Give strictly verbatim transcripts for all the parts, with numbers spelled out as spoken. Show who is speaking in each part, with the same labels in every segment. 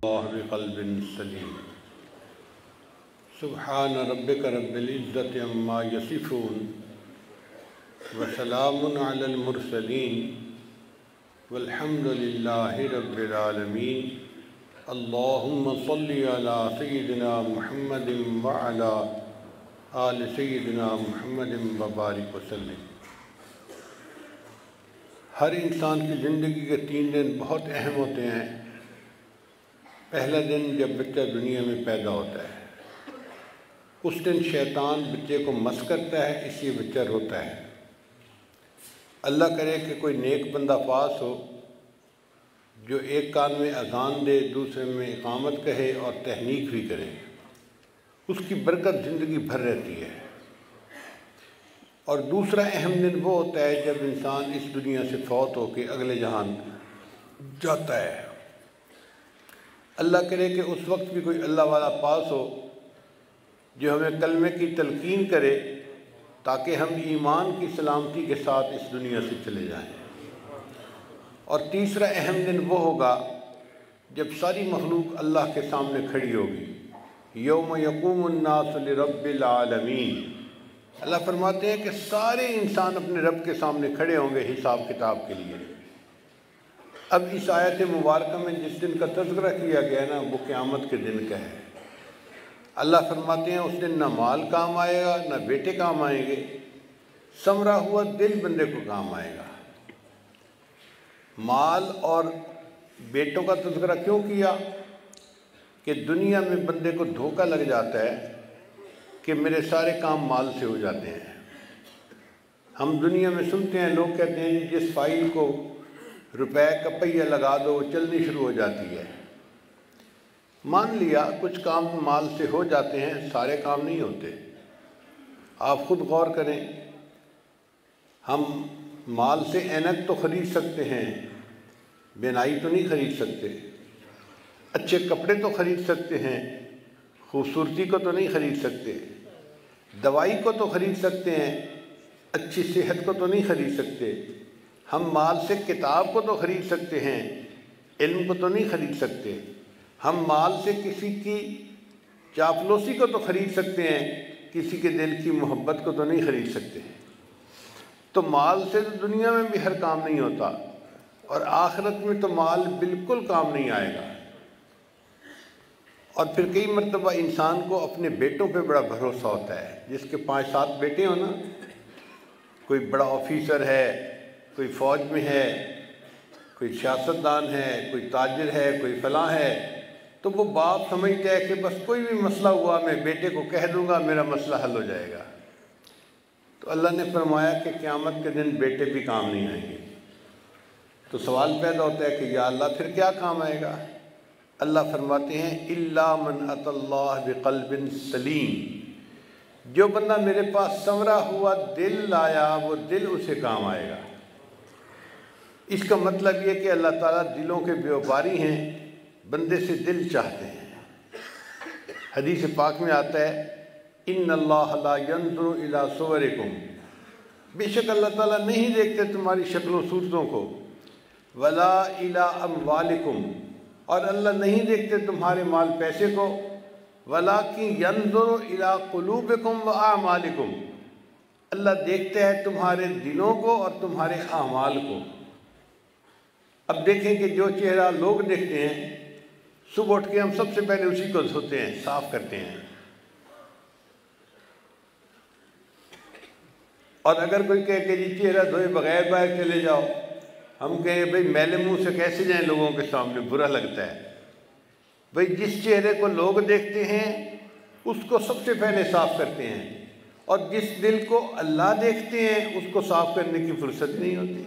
Speaker 1: الله بقلب سليم سبحان ربك رب العزة عما يصفون وسلام على المرسلين والحمد لله رب العالمين اللهم صل على سيدنا محمد وعلى آل سيدنا محمد وبارك وسلم۔ ہر انسان کی زندگی کے تین دن بہت اہم ہوتے ہیں۔ پہلا دن جب بچہ دنیا میں پیدا ہوتا ہے، اس دن شیطان بچے کو مس کرتا ہے، اس لیے بچہ روتا ہے۔ اللہ کرے کہ کوئی نیک بندہ پاس ہو جو ایک کان میں اذان دے، دوسرے میں اقامت کہے اور تحنیک بھی کرے، اس کی برکت زندگی بھر رہتی ہے۔ اور دوسرا اہم دن وہ ہوتا ہے جب انسان اس دنیا سے فوت ہو کے اگلے جہان جاتا ہے۔ اللہ کرے کہ اس وقت بھی کوئی اللہ والا پاس ہو جو ہمیں کلمے کی تلقین کرے تاکہ ہم ایمان کی سلامتی کے ساتھ اس دنیا سے چلے جائیں۔ اور تیسرا اہم دن وہ ہوگا جب ساری مخلوق اللہ کے سامنے کھڑی ہوگی، یوم یقوم الناس لرب العالمین۔ اللہ فرماتے ہیں کہ سارے انسان اپنے رب کے سامنے کھڑے ہوں گے حساب کتاب کے لیے۔ اب اس آیت مبارکہ میں جس دن کا تذکرہ کیا گیا ہے نا، وہ قیامت کے دن کا ہے۔ اللہ فرماتے ہیں اس دن نہ مال کام آئے گا، نہ بیٹے کام آئیں گے، ثمرہ ہوا دل بندے کو کام آئے گا۔ مال اور بیٹوں کا تذکرہ کیوں کیا؟ کہ دنیا میں بندے کو دھوکہ لگ جاتا ہے کہ میرے سارے کام مال سے ہو جاتے ہیں۔ ہم دنیا میں سنتے ہیں، لوگ کہتے ہیں جس فائل کو روپے کا پہیہ لگا دو وہ چلنی شروع ہو جاتی ہے۔ مان لیا کچھ کام مال سے ہو جاتے ہیں، سارے کام نہیں ہوتے۔ آپ خود غور کریں، ہم مال سے اینک تو خرید سکتے ہیں، بینائی تو نہیں خرید سکتے۔ اچھے کپڑے تو خرید سکتے ہیں، خوبصورتی کو تو نہیں خرید سکتے۔ دوائی کو تو خرید سکتے ہیں، اچھی صحت کو تو نہیں خرید سکتے۔ ہم مال سے کتاب کو تو خرید سکتے ہیں، علم کو تو نہیں خرید سکتے۔ ہم مال سے کسی کی چاپلوسی کو تو خرید سکتے ہیں، کسی کے دل کی محبت کو تو نہیں خرید سکتے۔ تو مال سے تو دنیا میں بھی ہر کام نہیں ہوتا، اور آخرت میں تو مال بالکل کام نہیں آئے گا۔ اور پھر کئی مرتبہ انسان کو اپنے بیٹوں پہ بڑا بھروسہ ہوتا ہے۔ جس کے پانچ سات بیٹے ہوں نا، کوئی بڑا آفیسر ہے، کوئی فوج میں ہے، کوئی سیاستدان ہے، کوئی تاجر ہے، کوئی فلاں ہے، تو وہ باپ سمجھتا ہے کہ بس کوئی بھی مسئلہ ہوا میں بیٹے کو کہہ دوں گا، میرا مسئلہ حل ہو جائے گا۔ تو اللہ نے فرمایا کہ قیامت کے دن بیٹے بھی کام نہیں آئیں گے۔ تو سوال پیدا ہوتا ہے کہ یا اللہ پھر کیا کام آئے گا؟ اللہ فرماتے ہیں الا من اتى اللہ بقلب سلیم۔ جو بندہ میرے پاس ثمرہ ہوا دل لایا، وہ دل اسے کام آئے گا۔ اس کا مطلب یہ کہ اللہ تعالیٰ دلوں کے بیوباری ہیں، بندے سے دل چاہتے ہیں۔ حدیث پاک میں آتا ہے ان اللہ لا ينظر الى صورکم، بے شک اللہ تعالیٰ نہیں دیکھتے تمہاری شکل و صورتوں کو، ولا الى اموالکم، اور اللہ نہیں دیکھتے تمہارے مال پیسے کو، ولیکن ینظر الی قلوبکم و اعمالکم، اللہ دیکھتے ہیں تمہارے دلوں کو اور تمہارے اعمال کو۔ اب دیکھیں کہ جو چہرہ لوگ دیکھتے ہیں، صبح اٹھ کے ہم سب سے پہلے اسی کو دھوتے ہیں، صاف کرتے ہیں۔ اور اگر کوئی کہے کہ جی چہرہ دھوئے بغیر باہر چلے جاؤ، ہم کہیں بھئی میلے منہ سے کیسے جائیں لوگوں کے سامنے، برا لگتا ہے۔ بھئی جس چہرے کو لوگ دیکھتے ہیں اس کو سب سے پہلے صاف کرتے ہیں، اور جس دل کو اللہ دیکھتے ہیں اس کو صاف کرنے کی فرصت نہیں ہوتی۔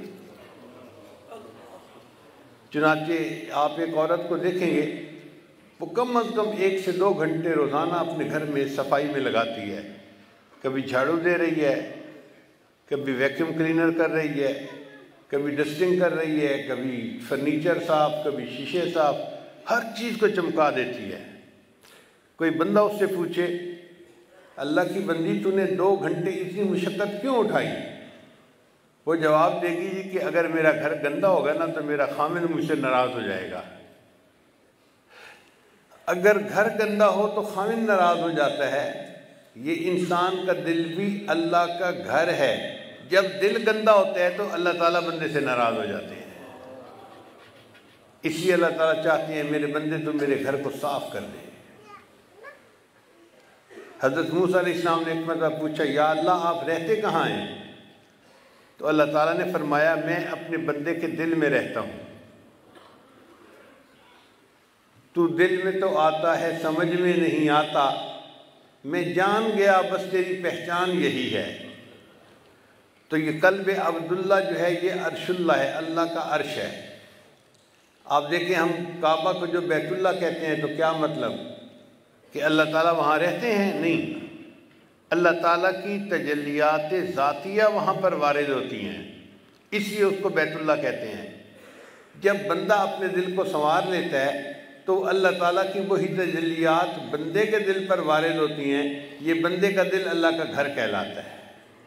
Speaker 1: چنانچہ آپ ایک عورت کو دیکھیں گے، وہ کم از کم ایک سے دو گھنٹے روزانہ اپنے گھر میں صفائی میں لگاتی ہے۔ کبھی جھاڑو دے رہی ہے، کبھی ویکیوم کلینر کر رہی ہے، کبھی ڈسٹنگ کر رہی ہے، کبھی فرنیچر صاف، کبھی شیشے صاف، ہر چیز کو چمکا دیتی ہے۔ کوئی بندہ اس سے پوچھے اللہ کی بندی تو نے دو گھنٹے اتنی مشقت کیوں اٹھائی؟ وہ جواب دے گی جی کہ اگر میرا گھر گندا ہوگا نا تو میرا خامن مجھ سے ناراض ہو جائے گا۔ اگر گھر گندا ہو تو خاوند ناراض ہو جاتا ہے۔ یہ انسان کا دل بھی اللہ کا گھر ہے، جب دل گندا ہوتا ہے تو اللہ تعالیٰ بندے سے ناراض ہو جاتے ہیں۔ اس لیے اللہ تعالیٰ چاہتے ہیں میرے بندے تو میرے گھر کو صاف کر دیں۔ حضرت موسیٰ علیہ السلام نے ایک مرتبہ پوچھا، یا اللہ آپ رہتے کہاں ہیں؟ تو اللہ تعالیٰ نے فرمایا میں اپنے بندے کے دل میں رہتا ہوں، تو دل میں تو آتا ہے سمجھ میں نہیں آتا، میں جان گیا بس تیری پہچان یہی ہے۔ تو یہ قلب عبداللہ جو ہے یہ عرش اللہ ہے، اللہ کا عرش ہے۔ آپ دیکھیں ہم کعبہ کو جو بیت اللہ کہتے ہیں تو کیا مطلب کہ اللہ تعالیٰ وہاں رہتے ہیں؟ نہیں، اللہ تعالیٰ کی تجلیات ذاتیہ وہاں پر وارد ہوتی ہیں، اس لیے اس کو بیت اللہ کہتے ہیں۔ جب بندہ اپنے دل کو سنوار لیتا ہے تو اللہ تعالیٰ کی وہی تجلیات بندے کے دل پر وارد ہوتی ہیں، یہ بندے کا دل اللہ کا گھر کہلاتا ہے۔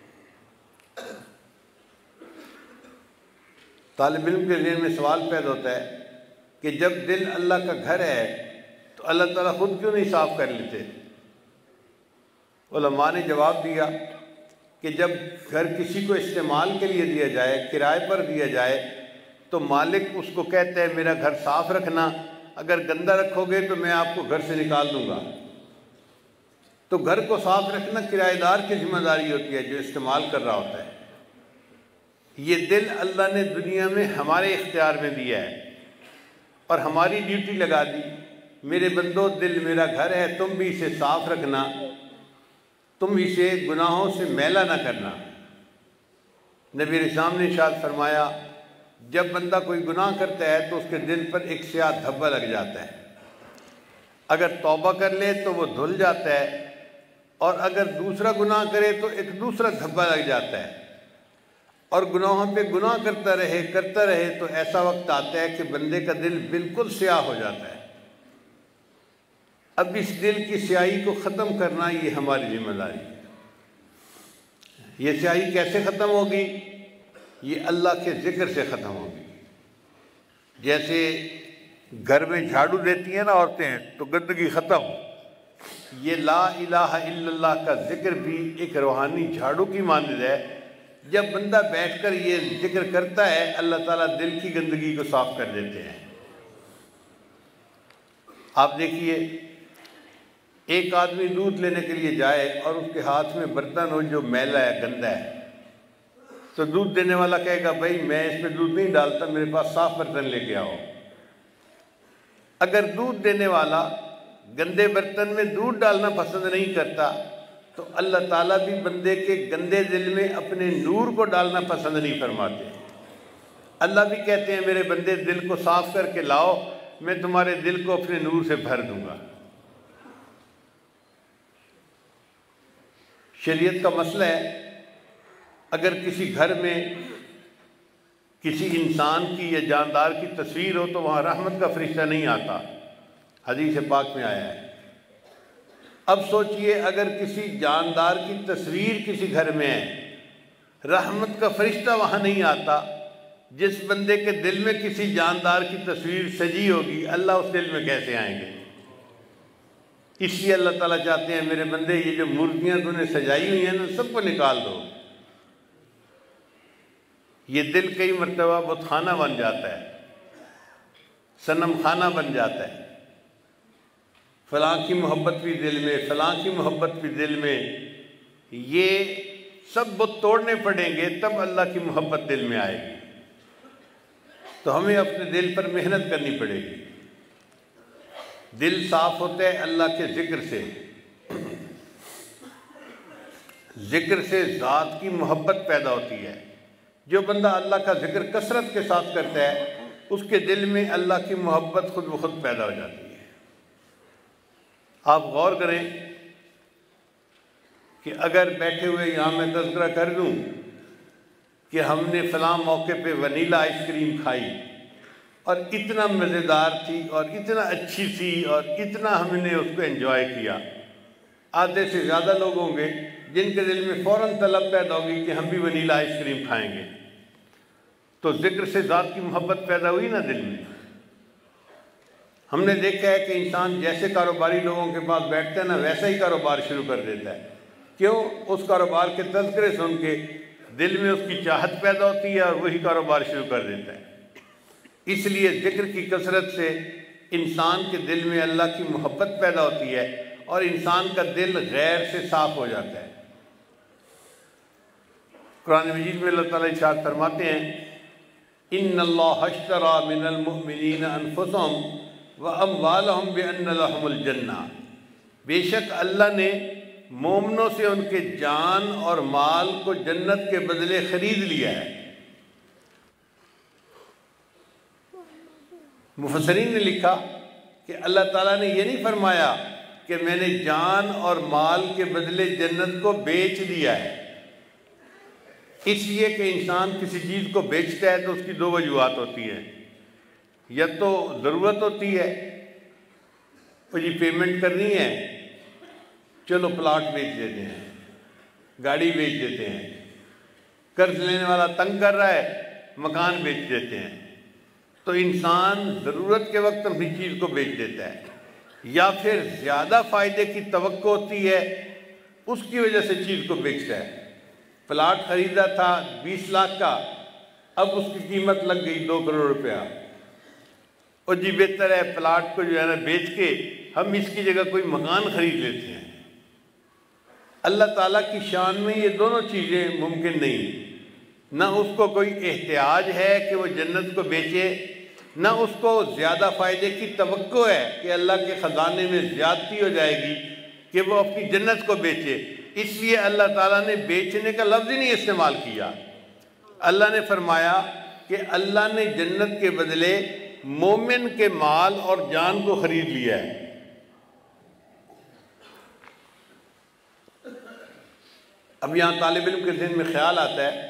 Speaker 1: طالب علم کے ذہن میں سوال پیدا ہوتا ہے کہ جب دل اللہ کا گھر ہے تو اللہ تعالیٰ خود کیوں نہیں صاف کر لیتے؟ علماء نے جواب دیا کہ جب گھر کسی کو استعمال کے لیے دیا جائے، کرائے پر دیا جائے، تو مالک اس کو کہتا ہے میرا گھر صاف رکھنا، اگر گندہ رکھو گے تو میں آپ کو گھر سے نکال دوں گا۔ تو گھر کو صاف رکھنا کرایہ دار کی ذمہ داری ہوتی ہے جو استعمال کر رہا ہوتا ہے۔ یہ دل اللہ نے دنیا میں ہمارے اختیار میں دیا ہے اور ہماری ڈیوٹی لگا دی، میرے بندو دل میرا گھر ہے، تم بھی اسے صاف رکھنا، تم اسے گناہوں سے میلا نہ کرنا۔ نبی علیہ السلام نے ارشاد فرمایا جب بندہ کوئی گناہ کرتا ہے تو اس کے دل پر ایک سیاہ دھبا لگ جاتا ہے، اگر توبہ کر لے تو وہ دھل جاتا ہے، اور اگر دوسرا گناہ کرے تو ایک دوسرا دھبا لگ جاتا ہے، اور گناہوں پہ گناہ کرتا رہے کرتا رہے تو ایسا وقت آتا ہے کہ بندے کا دل بالکل سیاہ ہو جاتا ہے۔ اب اس دل کی سیاہی کو ختم کرنا یہ ہماری ذمہ داری ہے۔ یہ سیاہی کیسے ختم ہوگی؟ یہ اللہ کے ذکر سے ختم ہوگی۔ جیسے گھر میں جھاڑو دیتی ہیں نا عورتیں تو گندگی ختم، یہ لا الہ الا اللہ کا ذکر بھی ایک روحانی جھاڑو کی مانند ہے۔ جب بندہ بیٹھ کر یہ ذکر کرتا ہے اللہ تعالیٰ دل کی گندگی کو صاف کر دیتے ہیں۔ آپ دیکھیے ایک آدمی دودھ لینے کے لیے جائے اور اس کے ہاتھ میں برتن ہو جو میلا ہے، گندا ہے، تو دودھ دینے والا کہے گا بھائی میں اس میں دودھ نہیں ڈالتا، میرے پاس صاف برتن لے کے آؤ۔ اگر دودھ دینے والا گندے برتن میں دودھ ڈالنا پسند نہیں کرتا تو اللہ تعالیٰ بھی بندے کے گندے دل میں اپنے نور کو ڈالنا پسند نہیں فرماتے۔ اللہ بھی کہتے ہیں میرے بندے دل کو صاف کر کے لاؤ، میں تمہارے دل کو اپنے نور سے بھر دوں گا۔ شریعت کا مسئلہ ہے اگر کسی گھر میں کسی انسان کی یا جاندار کی تصویر ہو تو وہاں رحمت کا فرشتہ نہیں آتا، حدیث پاک میں آیا ہے۔ اب سوچئے اگر کسی جاندار کی تصویر کسی گھر میں ہے، رحمت کا فرشتہ وہاں نہیں آتا، جس بندے کے دل میں کسی جاندار کی تصویر سجی ہوگی اللہ اس دل میں کیسے آئیں گے؟ اس لیے اللہ تعالیٰ چاہتے ہیں میرے بندے یہ جو مورتیاں تو نے سجائی ہوئی ہیں نا سب کو نکال دو۔ یہ دل کئی مرتبہ بت خانہ بن جاتا ہے، صنم خانہ بن جاتا ہے، فلاں کی محبت بھی دل میں، فلاں کی محبت بھی دل میں، یہ سب بت توڑنے پڑیں گے تب اللہ کی محبت دل میں آئے گی۔ تو ہمیں اپنے دل پر محنت کرنی پڑے گی۔ دل صاف ہوتا ہے اللہ کے ذکر سے، ذکر سے ذات کی محبت پیدا ہوتی ہے۔ جو بندہ اللہ کا ذکر کثرت کے ساتھ کرتا ہے اس کے دل میں اللہ کی محبت خود بخود پیدا ہو جاتی ہے۔ آپ غور کریں کہ اگر بیٹھے ہوئے یہاں میں تذکرہ کر دوں کہ ہم نے فلاں موقع پہ ونیلا آئس کریم کھائی اور اتنا مزیدار تھی اور اتنا اچھی تھی اور اتنا ہم نے اس کو انجوائے کیا، آدھے سے زیادہ لوگ ہوں گے جن کے دل میں فوراً طلب پیدا ہوگی کہ ہم بھی ونیلا آئس کریم کھائیں گے۔ تو ذکر سے ذات کی محبت پیدا ہوئی نا دل میں۔ ہم نے دیکھا ہے کہ انسان جیسے کاروباری لوگوں کے پاس بیٹھتا ہے نا ویسا ہی کاروبار شروع کر دیتا ہے۔ کیوں؟ اس کاروبار کے تذکرے سن کے دل میں اس کی چاہت پیدا ہوتی ہے اور وہی کاروبار شروع کر دیتا ہے۔ اس لیے ذکر کی کثرت سے انسان کے دل میں اللہ کی محبت پیدا ہوتی ہے اور انسان کا دل غیر سے صاف ہو جاتا ہے۔ قرآن مجید میں اللہ تعالیٰ ارشاد فرماتے ہیں ان اللہ اشترى من المؤمنین انفسهم واموالهم بان لهم الجنہ، بے شک اللہ نے مومنوں سے ان کے جان اور مال کو جنت کے بدلے خرید لیا ہے۔ مفسرین نے لکھا کہ اللہ تعالیٰ نے یہ نہیں فرمایا کہ میں نے جان اور مال کے بدلے جنت کو بیچ دیا ہے۔ اس لیے کہ انسان کسی چیز کو بیچتا ہے تو اس کی دو وجوہات ہوتی ہیں، یا تو ضرورت ہوتی ہے، وہ جی پیمنٹ کرنی ہے چلو پلاٹ بیچ دیتے ہیں، گاڑی بیچ دیتے ہیں، قرض لینے والا تنگ کر رہا ہے مکان بیچ دیتے ہیں۔ تو انسان ضرورت کے وقت اپنی چیز کو بیچ دیتا ہے، یا پھر زیادہ فائدے کی توقع ہوتی ہے اس کی وجہ سے چیز کو بیچتا ہے۔ پلاٹ خریدا تھا بیس لاکھ کا، اب اس کی قیمت لگ گئی دو کروڑ روپیہ، اور جی بہتر ہے پلاٹ کو جو ہے نا بیچ کے ہم اس کی جگہ کوئی مکان خرید لیتے ہیں۔ اللہ تعالیٰ کی شان میں یہ دونوں چیزیں ممکن نہیں، نہ اس کو کوئی احتیاج ہے کہ وہ جنت کو بیچے، نہ اس کو زیادہ فائدے کی توقع ہے کہ اللہ کے خزانے میں زیادتی ہو جائے گی کہ وہ اپنی جنت کو بیچے۔ اس لیے اللہ تعالیٰ نے بیچنے کا لفظ ہی نہیں استعمال کیا۔ اللہ نے فرمایا کہ اللہ نے جنت کے بدلے مومن کے مال اور جان کو خرید لیا ہے۔ اب یہاں طالب علم کے ذہن میں خیال آتا ہے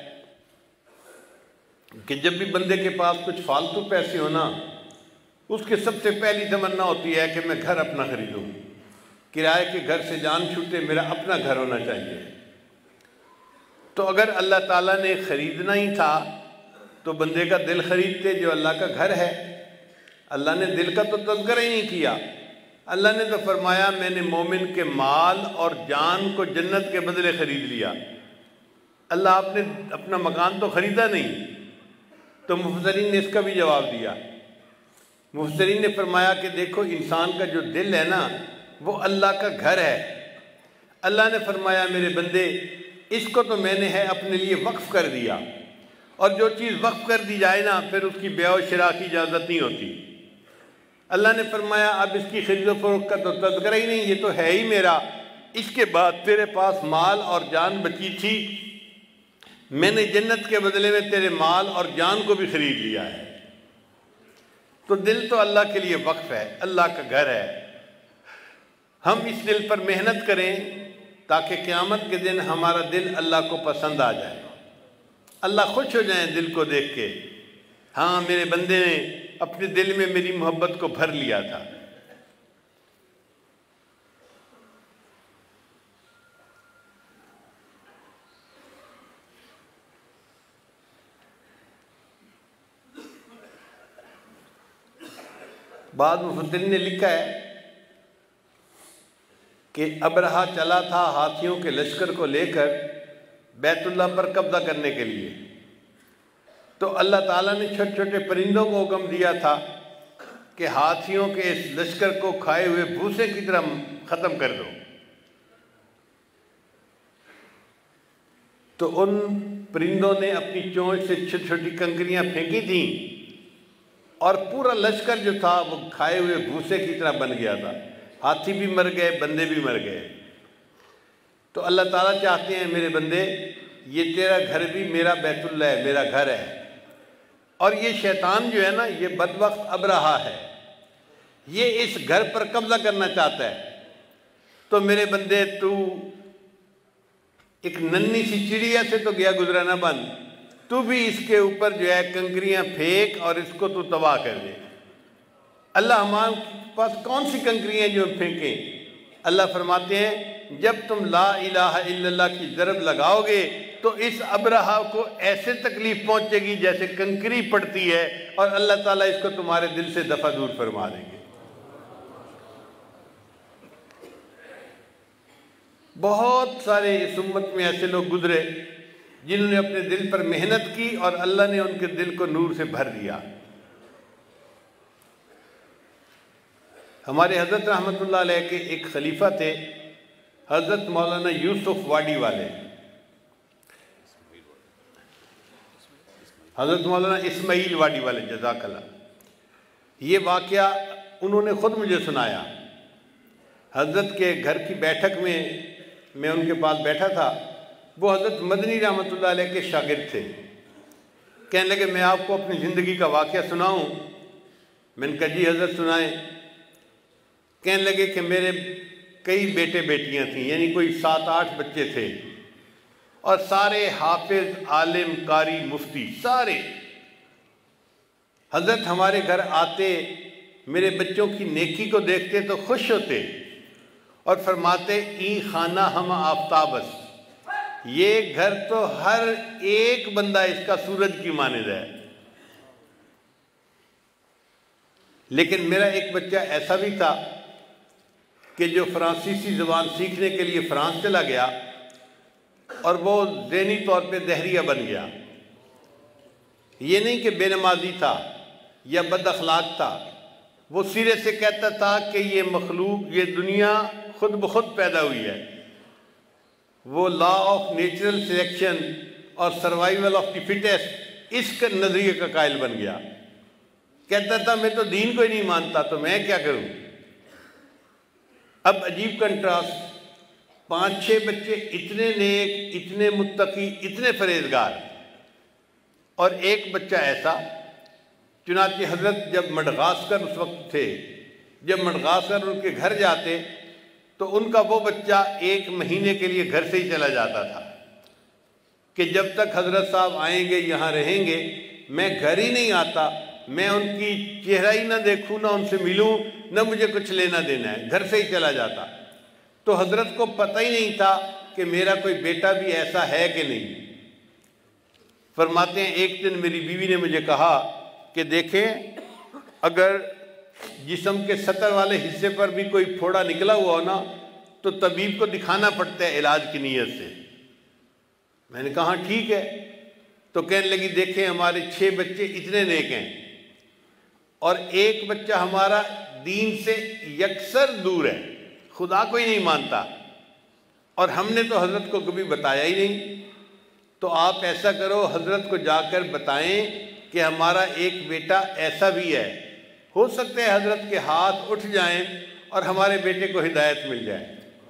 Speaker 1: کہ جب بھی بندے کے پاس کچھ فالتو پیسے ہونا، اس کے سب سے پہلی تمنا ہوتی ہے کہ میں گھر اپنا خریدوں، کرائے کے گھر سے جان چھوٹے، میرا اپنا گھر ہونا چاہیے۔ تو اگر اللہ تعالیٰ نے خریدنا ہی تھا تو بندے کا دل خریدتے جو اللہ کا گھر ہے۔ اللہ نے دل کا تو تذکرہ ہی نہیں کیا، اللہ نے تو فرمایا میں نے مومن کے مال اور جان کو جنت کے بدلے خرید لیا۔ اللہ آپ نے اپنا مکان تو خریدا نہیں۔ تو مفسرین نے اس کا بھی جواب دیا۔ مفسرین نے فرمایا کہ دیکھو انسان کا جو دل ہے نا وہ اللہ کا گھر ہے۔ اللہ نے فرمایا میرے بندے اس کو تو میں نے ہے اپنے لیے وقف کر دیا، اور جو چیز وقف کر دی جائے نا پھر اس کی بیع و شراء کی اجازت نہیں ہوتی۔ اللہ نے فرمایا اب اس کی خرید و فروخت کا تو تذکرہ ہی نہیں، یہ تو ہے ہی میرا۔ اس کے بعد تیرے پاس مال اور جان بچی تھی، میں نے جنت کے بدلے میں تیرے مال اور جان کو بھی خرید لیا ہے۔ تو دل تو اللہ کے لیے وقف ہے، اللہ کا گھر ہے۔ ہم اس دل پر محنت کریں تاکہ قیامت کے دن ہمارا دل اللہ کو پسند آ جائے، اللہ خوش ہو جائیں دل کو دیکھ کے، ہاں میرے بندے نے اپنے دل میں میری محبت کو بھر لیا تھا۔ بعض مفسرین نے لکھا ہے کہ ابرہہ چلا تھا ہاتھیوں کے لشکر کو لے کر بیت اللہ پر قبضہ کرنے کے لیے، تو اللہ تعالیٰ نے چھوٹے چھوٹے پرندوں کو حکم دیا تھا کہ ہاتھیوں کے اس لشکر کو کھائے ہوئے بھوسے کی طرح ختم کر دو۔ تو ان پرندوں نے اپنی چونچ سے چھوٹی چھوٹی کنکریاں پھینکی تھیں اور پورا لشکر جو تھا وہ کھائے ہوئے بھوسے کی طرح بن گیا تھا، ہاتھی بھی مر گئے، بندے بھی مر گئے۔ تو اللہ تعالیٰ چاہتے ہیں میرے بندے یہ تیرا گھر بھی میرا بیت اللہ ہے، میرا گھر ہے، اور یہ شیطان جو ہے نا یہ بدبخت ابرہہ ہے، یہ اس گھر پر قبضہ کرنا چاہتا ہے۔ تو میرے بندے تو ایک ننھی سی چڑیا سے تو گیا گزرا نہ بن، تو بھی اس کے اوپر جو ہے کنکریاں پھینک اور اس کو تو تباہ کر دے۔ اللہ ہمارے پاس کون سی کنکریاں جو پھینکیں؟ اللہ فرماتے ہیں جب تم لا الہ الا اللہ کی ضرب لگاؤ گے تو اس ابرہہ کو ایسے تکلیف پہنچے گی جیسے کنکری پڑتی ہے، اور اللہ تعالیٰ اس کو تمہارے دل سے دفع دور فرما دیں گے۔ بہت سارے اس امت میں ایسے لوگ گزرے جنہوں نے اپنے دل پر محنت کی اور اللہ نے ان کے دل کو نور سے بھر دیا۔ ہمارے حضرت رحمۃ اللہ علیہ کے ایک خلیفہ تھے، حضرت مولانا یوسف واڈی والے، حضرت مولانا اسماعیل واڈی والے، جزاک اللہ۔ یہ واقعہ انہوں نے خود مجھے سنایا۔ حضرت کے گھر کی بیٹھک میں میں ان کے پاس بیٹھا تھا، وہ حضرت مدنی رحمۃ اللہ علیہ کے شاگرد تھے۔ کہنے لگے میں آپ کو اپنی زندگی کا واقعہ سناؤں؟ میں نے کہا جی حضرت سنائیں۔ کہنے لگے کہ میرے کئی بیٹے بیٹیاں تھیں، یعنی کوئی سات آٹھ بچے تھے، اور سارے حافظ، عالم، قاری، مفتی، سارے۔ حضرت ہمارے گھر آتے، میرے بچوں کی نیکی کو دیکھتے تو خوش ہوتے اور فرماتے ای خانہ ہم آفتابس، یہ گھر تو ہر ایک بندہ اس کا سورج کی مانند ہے۔ لیکن میرا ایک بچہ ایسا بھی تھا کہ جو فرانسیسی زبان سیکھنے کے لیے فرانس چلا گیا اور وہ ذہنی طور پہ دہریہ بن گیا۔ یہ نہیں کہ بے نمازی تھا یا بد اخلاق تھا، وہ سرے سے کہتا تھا کہ یہ مخلوق، یہ دنیا خود بخود پیدا ہوئی ہے۔ وہ لا آف نیچرل سلیکشن اور سروائیول آف دی فٹیسٹ، اس کا نظریے کا قائل بن گیا۔ کہتا تھا میں تو دین کو ہی نہیں مانتا، تو میں کیا کروں؟ اب عجیب کنٹراسٹ، پانچ چھ بچے اتنے نیک، اتنے متقی، اتنے پرہیزگار، اور ایک بچہ ایسا۔ چنانچہ حضرت جب مڈغاسکر اس وقت تھے، جب مڈغاسکر ان کے گھر جاتے تو ان کا وہ بچہ ایک مہینے کے لیے گھر سے ہی چلا جاتا تھا کہ جب تک حضرت صاحب آئیں گے، یہاں رہیں گے، میں گھر ہی نہیں آتا، میں ان کی چہرہ ہی نہ دیکھوں، نہ ان سے ملوں، نہ مجھے کچھ لینا دینا ہے، گھر سے ہی چلا جاتا۔ تو حضرت کو پتہ ہی نہیں تھا کہ میرا کوئی بیٹا بھی ایسا ہے کہ نہیں۔ فرماتے ہیں ایک دن میری بیوی نے مجھے کہا کہ دیکھیں اگر جسم کے سطر والے حصے پر بھی کوئی پھوڑا نکلا ہوا ہو نا تو طبیب کو دکھانا پڑتا ہے علاج کی نیت سے۔ میں نے کہا ٹھیک ہے۔ تو کہنے لگی دیکھیں ہمارے چھ بچے اتنے نیک ہیں اور ایک بچہ ہمارا دین سے یکسر دور ہے، خدا کو ہی نہیں مانتا، اور ہم نے تو حضرت کو کبھی بتایا ہی نہیں۔ تو آپ ایسا کرو، حضرت کو جا کر بتائیں کہ ہمارا ایک بیٹا ایسا بھی ہے، ہو سکتا ہے حضرت کے ہاتھ اٹھ جائیں اور ہمارے بیٹے کو ہدایت مل جائے۔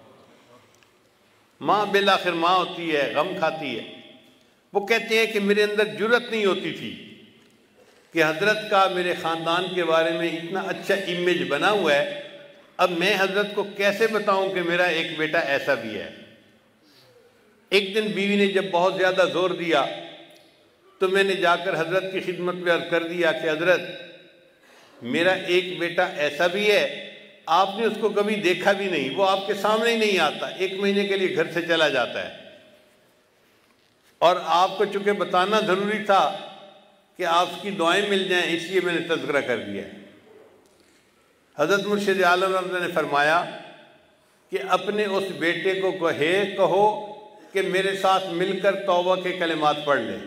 Speaker 1: ماں بالآخر ماں ہوتی ہے، غم کھاتی ہے۔ وہ کہتے ہیں کہ میرے اندر جرأت نہیں ہوتی تھی کہ حضرت کا میرے خاندان کے بارے میں اتنا اچھا امیج بنا ہوا ہے، اب میں حضرت کو کیسے بتاؤں کہ میرا ایک بیٹا ایسا بھی ہے۔ ایک دن بیوی نے جب بہت زیادہ زور دیا تو میں نے جا کر حضرت کی خدمت میں عرض کر دیا کہ حضرت میرا ایک بیٹا ایسا بھی ہے، آپ نے اس کو کبھی دیکھا بھی نہیں، وہ آپ کے سامنے ہی نہیں آتا، ایک مہینے کے لیے گھر سے چلا جاتا ہے، اور آپ کو چونکہ بتانا ضروری تھا کہ آپ کی دعائیں مل جائیں، اس لیے میں نے تذکرہ کر دیا ہے۔ حضرت مرشد عالم رحمۃ اللہ نے فرمایا کہ اپنے اس بیٹے کو کہے کہو کہ میرے ساتھ مل کر توبہ کے کلمات پڑھ لے۔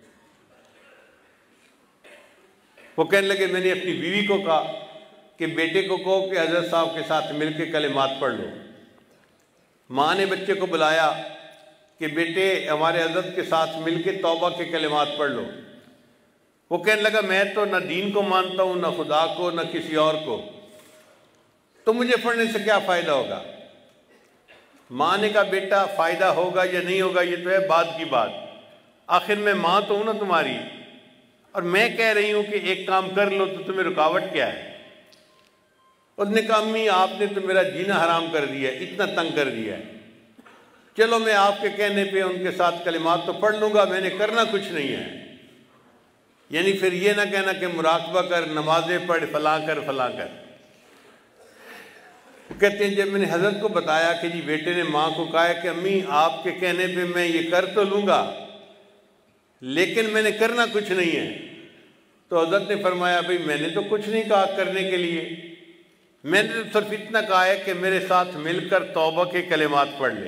Speaker 1: وہ کہنے لگے میں نے اپنی بیوی کو کہا کہ بیٹے کو کہو کہ حضرت صاحب کے ساتھ مل کے کلمات پڑھ لو۔ ماں نے بچے کو بلایا کہ بیٹے ہمارے حضرت کے ساتھ مل کے توبہ کے کلمات پڑھ لو۔ وہ کہنے لگا میں تو نہ دین کو مانتا ہوں، نہ خدا کو، نہ کسی اور کو، تو مجھے پڑھنے سے کیا فائدہ ہوگا؟ ماں نے کہا بیٹا فائدہ ہوگا یا نہیں ہوگا یہ تو ہے بعد کی بات، آخر میں ماں تو ہوں نا تمہاری، اور میں کہہ رہی ہوں کہ ایک کام کر لو تو تمہیں رکاوٹ کیا ہے؟ اس نے کہا امی آپ نے تو میرا جینا حرام کر دیا ہے، اتنا تنگ کر دیا ہے، چلو میں آپ کے کہنے پہ ان کے ساتھ کلمات تو پڑھ لوں گا، میں نے کرنا کچھ نہیں ہے۔ یعنی پھر یہ نہ کہنا کہ مراقبہ کر، نمازیں پڑھ، فلاں کر فلاں کر۔ کہتے ہیں جب میں نے حضرت کو بتایا کہ جی بیٹے نے ماں کو کہا ہے کہ امی آپ کے کہنے پہ میں یہ کر تو لوں گا لیکن میں نے کرنا کچھ نہیں ہے، تو حضرت نے فرمایا بھئی میں نے تو کچھ نہیں کہا کرنے کے لیے، میں نے تو صرف اتنا کہا ہے کہ میرے ساتھ مل کر توبہ کے کلمات پڑھ لے۔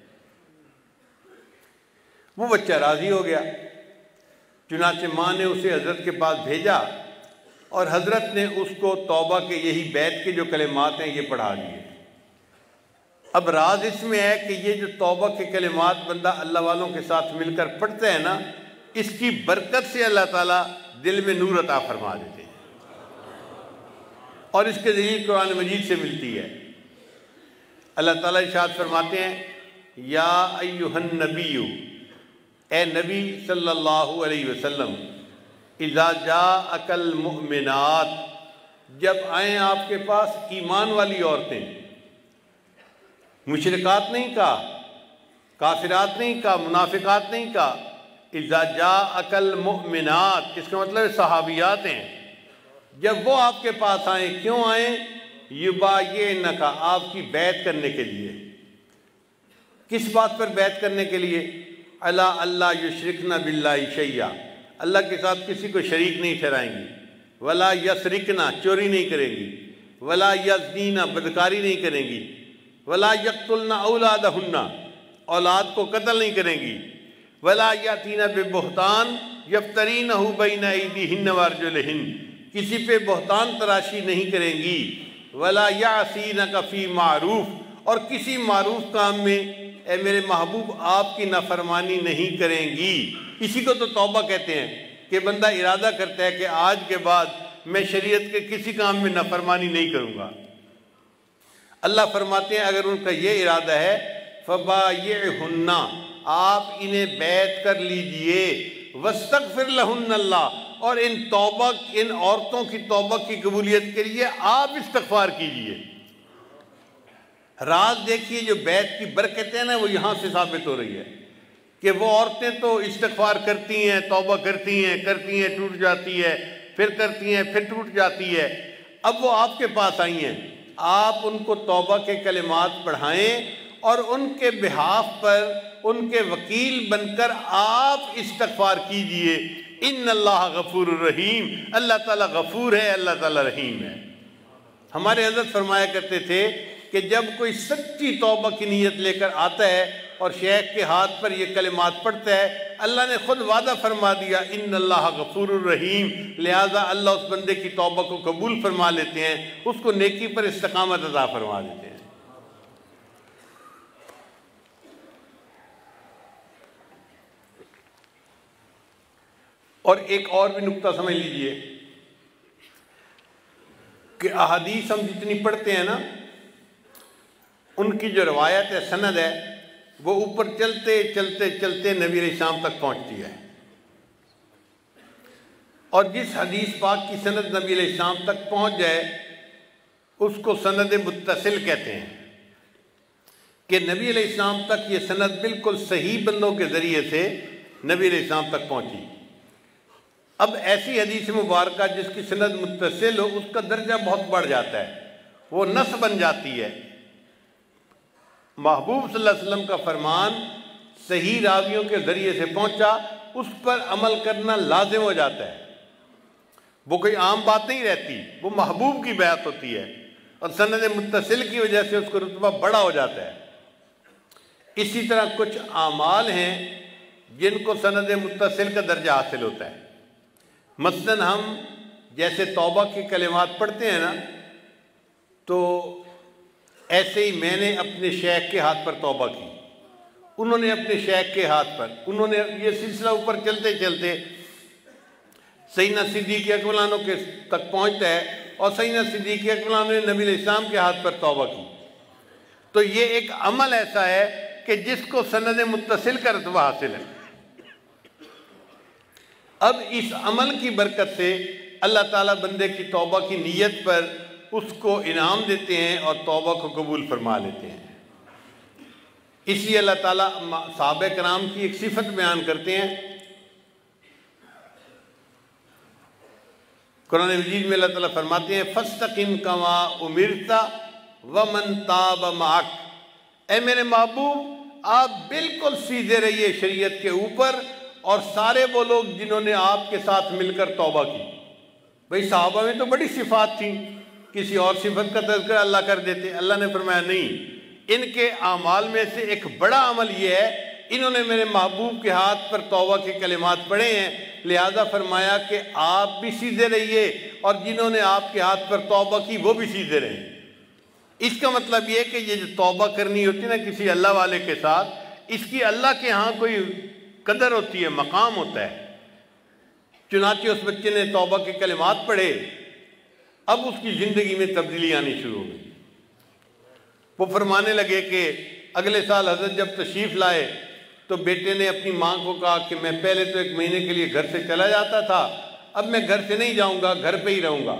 Speaker 1: وہ بچہ راضی ہو گیا، چنانچہ ماں نے اسے حضرت کے پاس بھیجا اور حضرت نے اس کو توبہ کے یہی بیت کے جو کلمات ہیں یہ پڑھا دیے۔ اب راز اس میں ہے کہ یہ جو توبہ کے کلمات بندہ اللہ والوں کے ساتھ مل کر پڑھتا ہے نا، اس کی برکت سے اللہ تعالیٰ دل میں نور عطا فرما دیتے ہیں، اور اس کے ذریعے قرآن مجید سے ملتی ہے۔ اللہ تعالیٰ ارشاد فرماتے ہیں، یا ایھا النبی، اے نبی صلی اللہ علیہ وسلم، اذا جاءک المؤمنات، جب آئیں آپ کے پاس ایمان والی عورتیں، مشرکات نہیں کہا، کافرات نہیں کہا، منافقات نہیں کہا، اذا جاءک المؤمنات، اس کا مطلب ہے صحابیات ہیں، جب وہ آپ کے پاس آئیں، کیوں آئیں؟ یبایعنک، آپ کی بیعت کرنے کے لیے۔ کس بات پر بیعت کرنے کے لیے؟ الا اللہ یشرکن باللہ شیئا، اللہ کے ساتھ کسی کو شریک نہیں ٹھہرائیں گی، ولا یسرکنا، چوری نہیں کریں گی، ولا یزنین، بدکاری نہیں کریں گی، ولا یقتلن اولادہن، اولاد کو قتل نہیں کریں گی، ولا یاتین ببہتان یفترینہ بین ایدیہن وارجلہن، کسی پہ بہتان تراشی نہیں کریں گی، ولا یعصینک فی معروف، اور کسی معروف کام میں اے میرے محبوب آپ کی نافرمانی نہیں کریں گی۔ اسی کو تو توبہ کہتے ہیں کہ بندہ ارادہ کرتا ہے کہ آج کے بعد میں شریعت کے کسی کام میں نافرمانی نہیں کروں گا۔ اللہ فرماتے ہیں اگر ان کا یہ ارادہ ہے فبایعہن، آپ انہیں بیعت کر لیجئے، واستغفر لہن اللہ، اور ان توبہ ان عورتوں کی توبہ کی قبولیت کے لیے آپ استغفار کیجئے۔ راز دیکھیے جو بیعت کی برکتیں نا وہ یہاں سے ثابت ہو رہی ہے کہ وہ عورتیں تو استغفار کرتی ہیں، توبہ کرتی ہیں کرتی ہیں ٹوٹ جاتی ہے، پھر کرتی ہیں پھر ٹوٹ جاتی ہے، اب وہ آپ کے پاس آئی ہیں، آپ ان کو توبہ کے کلمات پڑھائیں اور ان کے بہاف پر ان کے وکیل بن کر آپ استغفار کیجئے۔ ان اللہ غفور الرحیم، اللہ تعالیٰ غفور ہے، اللہ تعالیٰ رحیم ہے۔ ہمارے حضرت فرمایا کرتے تھے کہ جب کوئی سچی توبہ کی نیت لے کر آتا ہے اور شیخ کے ہاتھ پر یہ کلمات پڑھتا ہے، اللہ نے خود وعدہ فرما دیا ان اللہ غفور الرحیم، لہذا اللہ اس بندے کی توبہ کو قبول فرما لیتے ہیں، اس کو نیکی پر استقامت عطا فرما دیتے ہیں۔ اور ایک اور بھی نکتہ سمجھ لیجئے کہ احادیث ہم جتنی پڑھتے ہیں نا، ان کی جو روایت ہے، سند ہے، وہ اوپر چلتے چلتے چلتے نبی علیہ السلام تک پہنچتی ہے، اور جس حدیث پاک کی سند نبی علیہ السلام تک پہنچ جائے اس کو سند متصل کہتے ہیں، کہ نبی علیہ السلام تک یہ سند بالکل صحیح بندوں کے ذریعے سے نبی علیہ السلام تک پہنچی۔ اب ایسی حدیث مبارکہ جس کی سند متصل ہو، اس کا درجہ بہت بڑھ جاتا ہے، وہ نص بن جاتی ہے۔ محبوب صلی اللہ علیہ وسلم کا فرمان صحیح راویوں کے ذریعے سے پہنچا، اس پر عمل کرنا لازم ہو جاتا ہے، وہ کوئی عام بات نہیں رہتی، وہ محبوب کی بیعت ہوتی ہے، اور سند متصل کی وجہ سے اس کو رتبہ بڑا ہو جاتا ہے۔ اسی طرح کچھ اعمال ہیں جن کو سند متصل کا درجہ حاصل ہوتا ہے، مثلاً ہم جیسے توبہ کے کلمات پڑھتے ہیں نا، تو ایسے ہی میں نے اپنے شیخ کے ہاتھ پر توبہ کی، انہوں نے اپنے شیخ کے ہاتھ پر، انہوں نے یہ سلسلہ اوپر چلتے چلتے سیدنا صدیق اکبر عنہ کے تک پہنچتا ہے، اور سیدنا صدیق اکبر عنہ نے نبی علیہ السلام کے ہاتھ پر توبہ کی۔ تو یہ ایک عمل ایسا ہے کہ جس کو سند متصل کا رتبہ حاصل ہے۔ اب اس عمل کی برکت سے اللہ تعالیٰ بندے کی توبہ کی نیت پر اس کو انعام دیتے ہیں اور توبہ کو قبول فرما لیتے ہیں۔ اسی اللہ تعالیٰ صحابہ کرام کی ایک صفت بیان کرتے ہیں، قرآن مجید میں اللہ تعالیٰ فرماتے ہیں فَاسْتَقِمْ كَمَا أُمِرْتَ وَمَنْ تَابَ مَعَكَ، اے میرے محبوب آپ بالکل سیدھے رہیے شریعت کے اوپر، اور سارے وہ لوگ جنہوں نے آپ کے ساتھ مل کر توبہ کی۔ بھئی صحابہ میں تو بڑی صفات تھیں کسی اور صفت کا تذکرہ اللہ کر دیتے. اللہ نے فرمایا نہیں، ان کے اعمال میں سے ایک بڑا عمل یہ ہے انہوں نے میرے محبوب کے ہاتھ پر توبہ کے کلمات پڑھے ہیں، لہذا فرمایا کہ آپ بھی سیدھے رہیے اور جنہوں نے آپ کے ہاتھ پر توبہ کی وہ بھی سیدھے رہیں. اس کا مطلب یہ کہ یہ جو توبہ کرنی ہوتی ہے نا کسی اللہ والے کے ساتھ، اس کی اللہ کے ہاں کوئی قدر ہوتی ہے، مقام ہوتا ہے. چنانچہ اس بچے نے توبہ کے کلمات پڑھے، اب اس کی زندگی میں تبدیلی آنی شروع ہو گئی. وہ فرمانے لگے کہ اگلے سال حضرت جب تشریف لائے تو بیٹے نے اپنی ماں کو کہا کہ میں پہلے تو ایک مہینے کے لیے گھر سے چلا جاتا تھا، اب میں گھر سے نہیں جاؤں گا، گھر پہ ہی رہوں گا.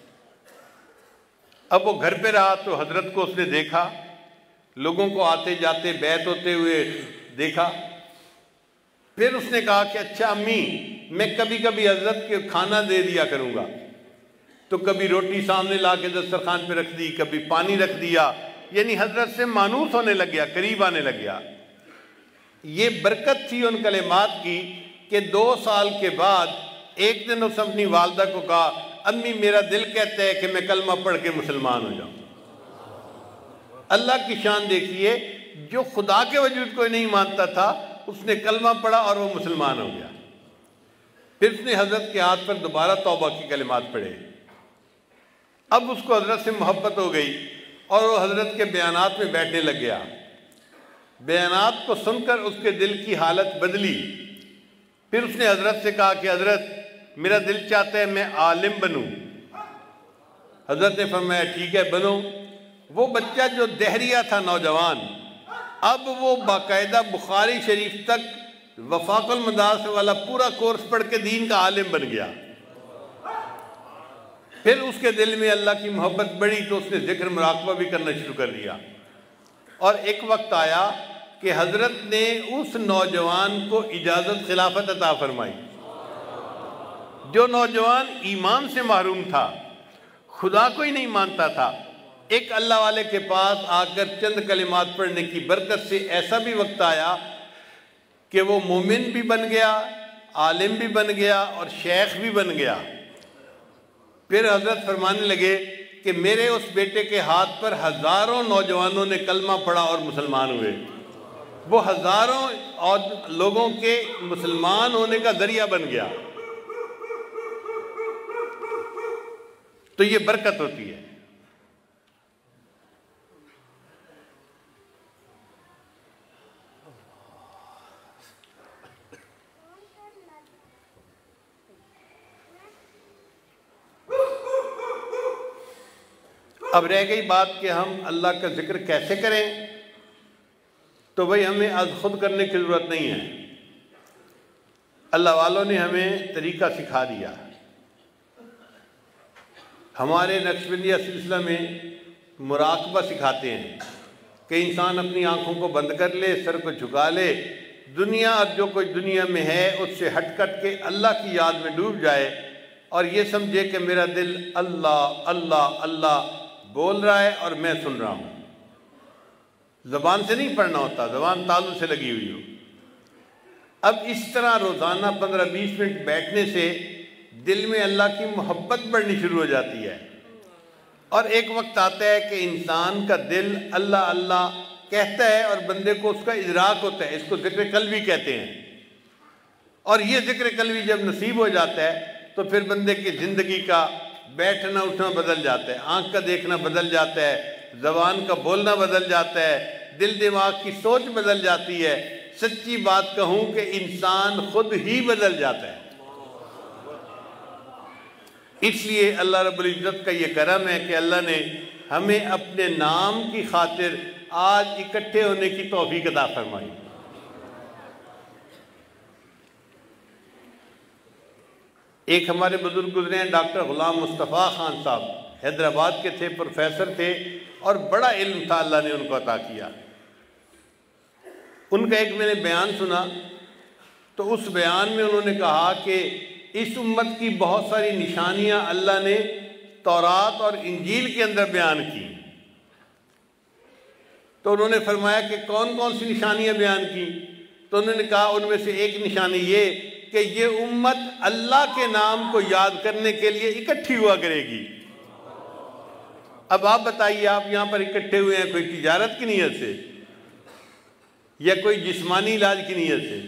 Speaker 1: اب وہ گھر پہ رہا تو حضرت کو اس نے دیکھا، لوگوں کو آتے جاتے بیعت ہوتے ہوئے دیکھا. پھر اس نے کہا کہ اچھا امی، میں کبھی کبھی حضرت کے کھانا دے دیا کروں گا. تو کبھی روٹی سامنے لا کے دسترخوان پہ رکھ دی، کبھی پانی رکھ دیا، یعنی حضرت سے مانوس ہونے لگ گیا، قریب آنے لگ گیا. یہ برکت تھی ان کلمات کی کہ دو سال کے بعد ایک دن اس اپنی والدہ کو کہا امی میرا دل کہتا ہے کہ میں کلمہ پڑھ کے مسلمان ہو جاؤں. اللہ کی شان دیکھیے، جو خدا کے وجود کوئی نہیں مانتا تھا اس نے کلمہ پڑھا اور وہ مسلمان ہو گیا. پھر اس نے حضرت کے ہاتھ پر دوبارہ توبہ کی کلمات پڑھے. اب اس کو حضرت سے محبت ہو گئی اور وہ حضرت کے بیانات میں بیٹھنے لگ گیا. بیانات کو سن کر اس کے دل کی حالت بدلی. پھر اس نے حضرت سے کہا کہ حضرت میرا دل چاہتا ہے میں عالم بنوں. حضرت نے فرمایا ٹھیک ہے بنو. وہ بچہ جو دہریہ تھا نوجوان، اب وہ باقاعدہ بخاری شریف تک وفاق المدارس والا پورا کورس پڑھ کے دین کا عالم بن گیا. پھر اس کے دل میں اللہ کی محبت بڑھی تو اس نے ذکر مراقبہ بھی کرنا شروع کر دیا. اور ایک وقت آیا کہ حضرت نے اس نوجوان کو اجازت خلافت عطا فرمائی. جو نوجوان ایمان سے محروم تھا، خدا کو ہی نہیں مانتا تھا، ایک اللہ والے کے پاس آ کر چند کلمات پڑھنے کی برکت سے ایسا بھی وقت آیا کہ وہ مومن بھی بن گیا، عالم بھی بن گیا اور شیخ بھی بن گیا. پھر حضرت فرمانے لگے کہ میرے اس بیٹے کے ہاتھ پر ہزاروں نوجوانوں نے کلمہ پڑھا اور مسلمان ہوئے. وہ ہزاروں اور لوگوں کے مسلمان ہونے کا ذریعہ بن گیا. تو یہ برکت ہوتی ہے. اب رہ گئی بات کہ ہم اللہ کا ذکر کیسے کریں، تو بھئی ہمیں از خود کرنے کی ضرورت نہیں ہے. اللہ والوں نے ہمیں طریقہ سکھا دیا. ہمارے نقشبندیہ سلسلہ میں مراقبہ سکھاتے ہیں کہ انسان اپنی آنکھوں کو بند کر لے، سر کو جھکا لے، دنیا اور جو کچھ دنیا میں ہے اس سے ہٹ کٹ کے اللہ کی یاد میں ڈوب جائے اور یہ سمجھے کہ میرا دل اللہ اللہ اللہ بول رہا ہے اور میں سن رہا ہوں. زبان سے نہیں پڑھنا ہوتا، زبان تالو سے لگی ہوئی ہو. اب اس طرح روزانہ پندرہ بیس منٹ بیٹھنے سے دل میں اللہ کی محبت بڑھنی شروع ہو جاتی ہے. اور ایک وقت آتا ہے کہ انسان کا دل اللہ اللہ کہتا ہے اور بندے کو اس کا ادراک ہوتا ہے. اس کو ذکر قلبی کہتے ہیں. اور یہ ذکر قلبی جب نصیب ہو جاتا ہے تو پھر بندے کی زندگی کا بیٹھنا اٹھنا بدل جاتا ہے، آنکھ کا دیکھنا بدل جاتا ہے، زبان کا بولنا بدل جاتا ہے، دل دماغ کی سوچ بدل جاتی ہے. سچی بات کہوں کہ انسان خود ہی بدل جاتا ہے. اس لیے اللہ رب العزت کا یہ کرم ہے کہ اللہ نے ہمیں اپنے نام کی خاطر آج اکٹھے ہونے کی توفیق عطا فرمائی. ایک ہمارے بزرگ گزرے ہیں ڈاکٹر غلام مصطفیٰ خان صاحب، حیدرآباد کے تھے، پروفیسر تھے اور بڑا علم تھا اللہ نے ان کو عطا کیا. ان کا ایک میں نے بیان سنا تو اس بیان میں انہوں نے کہا کہ اس امت کی بہت ساری نشانیاں اللہ نے تورات اور انجیل کے اندر بیان کی. تو انہوں نے فرمایا کہ کون کون سی نشانیاں بیان کی؟ تو انہوں نے کہا ان میں سے ایک نشانی یہ کہ یہ امت اللہ کے نام کو یاد کرنے کے لیے اکٹھی ہوا کرے گی. اب آپ بتائیے، آپ یہاں پر اکٹھے ہوئے ہیں کوئی تجارت کی نیت سے یا کوئی جسمانی علاج کی نیت سے؟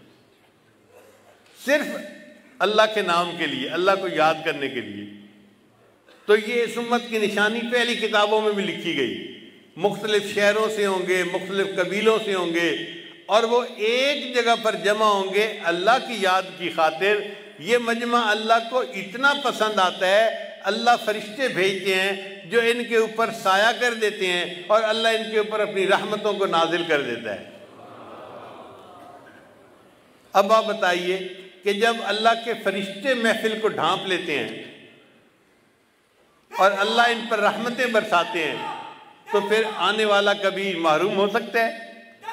Speaker 1: صرف اللہ کے نام کے لیے، اللہ کو یاد کرنے کے لیے۔ تو یہ اس امت کی نشانی پہلی کتابوں میں بھی لکھی گئی، مختلف شہروں سے ہوں گے، مختلف قبیلوں سے ہوں گے، اور وہ ایک جگہ پر جمع ہوں گے اللہ کی یاد کی خاطر۔ یہ مجمع اللہ کو اتنا پسند آتا ہے، اللہ فرشتے بھیجتے ہیں جو ان کے اوپر سایہ کر دیتے ہیں، اور اللہ ان کے اوپر اپنی رحمتوں کو نازل کر دیتا ہے۔ اب آپ بتائیے کہ جب اللہ کے فرشتے محفل کو ڈھانپ لیتے ہیں اور اللہ ان پر رحمتیں برساتے ہیں، تو پھر آنے والا کبھی محروم ہو سکتا ہے؟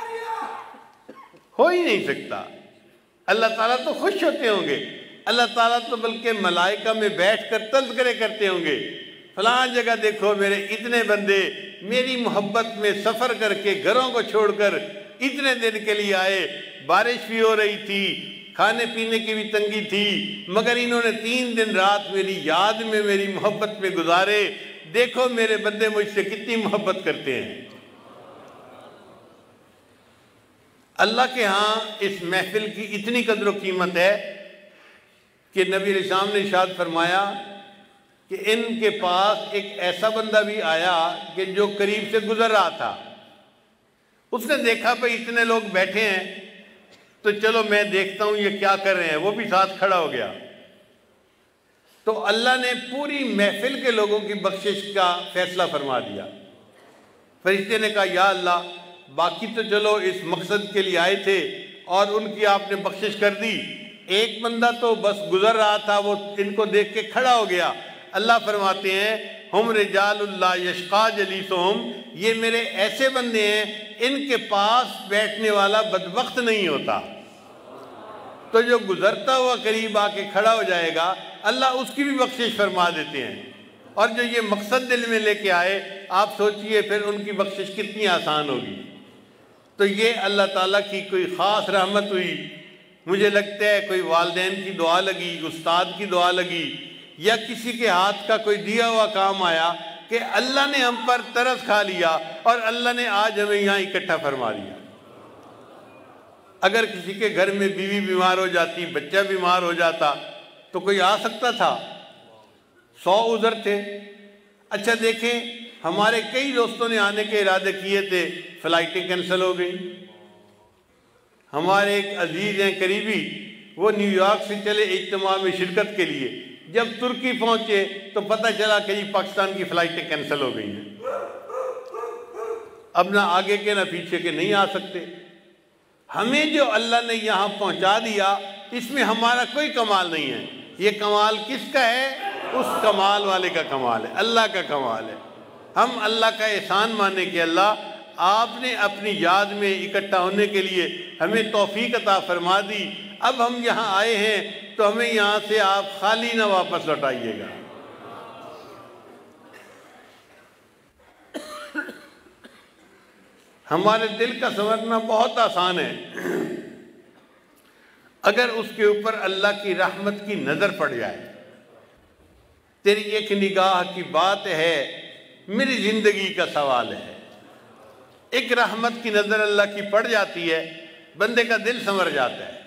Speaker 1: ہو ہی نہیں سکتا۔ اللہ تعالیٰ تو خوش ہوتے ہوں گے، اللہ تعالیٰ تو بلکہ ملائکہ میں بیٹھ کر تذکرے کرتے ہوں گے، فلاں جگہ دیکھو میرے اتنے بندے میری محبت میں سفر کر کے گھروں کو چھوڑ کر اتنے دن کے لیے آئے، بارش بھی ہو رہی تھی، کھانے پینے کی بھی تنگی تھی، مگر انہوں نے تین دن رات میری یاد میں میری محبت میں گزارے، دیکھو میرے بندے مجھ سے کتنی محبت کرتے ہیں۔ اللہ کے ہاں اس محفل کی اتنی قدر و قیمت ہے کہ نبی علیہ السلام نے ارشاد فرمایا کہ ان کے پاس ایک ایسا بندہ بھی آیا کہ جو قریب سے گزر رہا تھا، اس نے دیکھا بھئی اتنے لوگ بیٹھے ہیں تو چلو میں دیکھتا ہوں یہ کیا کر رہے ہیں، وہ بھی ساتھ کھڑا ہو گیا۔ تو اللہ نے پوری محفل کے لوگوں کی بخشش کا فیصلہ فرما دیا۔ فرشتے نے کہا یا اللہ، باقی تو چلو اس مقصد کے لیے آئے تھے اور ان کی آپ نے بخشش کر دی، ایک بندہ تو بس گزر رہا تھا، وہ ان کو دیکھ کے کھڑا ہو گیا۔ اللہ فرماتے ہیں ہم رجال اللہ یشقا جلیسہم، یہ میرے ایسے بندے ہیں ان کے پاس بیٹھنے والا بدبخت نہیں ہوتا۔ تو جو گزرتا ہوا قریب آ کے کھڑا ہو جائے گا اللہ اس کی بھی بخشش فرما دیتے ہیں، اور جو یہ مقصد دل میں لے کے آئے آپ سوچئے پھر ان کی بخشش کتنی آسان ہوگی۔ تو یہ اللہ تعالیٰ کی کوئی خاص رحمت ہوئی۔ مجھے لگتا ہے کوئی والدین کی دعا لگی، استاد کی دعا لگی، یا کسی کے ہاتھ کا کوئی دیا ہوا کام آیا کہ اللہ نے ہم پر ترس کھا لیا اور اللہ نے آج ہمیں یہاں اکٹھا فرما دیا۔ اگر کسی کے گھر میں بیوی بیمار ہو جاتی، بچہ بیمار ہو جاتا تو کوئی آ سکتا تھا؟ سو عذر تھے۔ اچھا دیکھیں، ہمارے کئی دوستوں نے آنے کے ارادے کیے تھے، فلائٹیں کینسل ہو گئی۔ ہمارے ایک عزیز ہیں قریبی، وہ نیو یارک سے چلے اجتماع میں شرکت کے لیے، جب ترکی پہنچے تو پتہ چلا کہ جی پاکستان کی فلائٹیں کینسل ہو گئی ہیں، اب نہ آگے کے نہ پیچھے کے نہیں آ سکتے۔ ہمیں جو اللہ نے یہاں پہنچا دیا اس میں ہمارا کوئی کمال نہیں ہے، یہ کمال کس کا ہے؟ اس کمال والے کا کمال ہے، اللہ کا کمال ہے۔ ہم اللہ کا احسان مانیں کہ اللہ آپ نے اپنی یاد میں اکٹھا ہونے کے لیے ہمیں توفیق عطا فرما دی، اب ہم یہاں آئے ہیں تو ہمیں یہاں سے آپ خالی نہ واپس لوٹائیے گا۔ ہمارے دل کا سنورنا بہت آسان ہے، اگر اس کے اوپر اللہ کی رحمت کی نظر پڑ جائے۔ تیری ایک نگاہ کی بات ہے، میری زندگی کا سوال ہے۔ ایک رحمت کی نظر اللہ کی پڑ جاتی ہے، بندے کا دل سنور جاتا ہے۔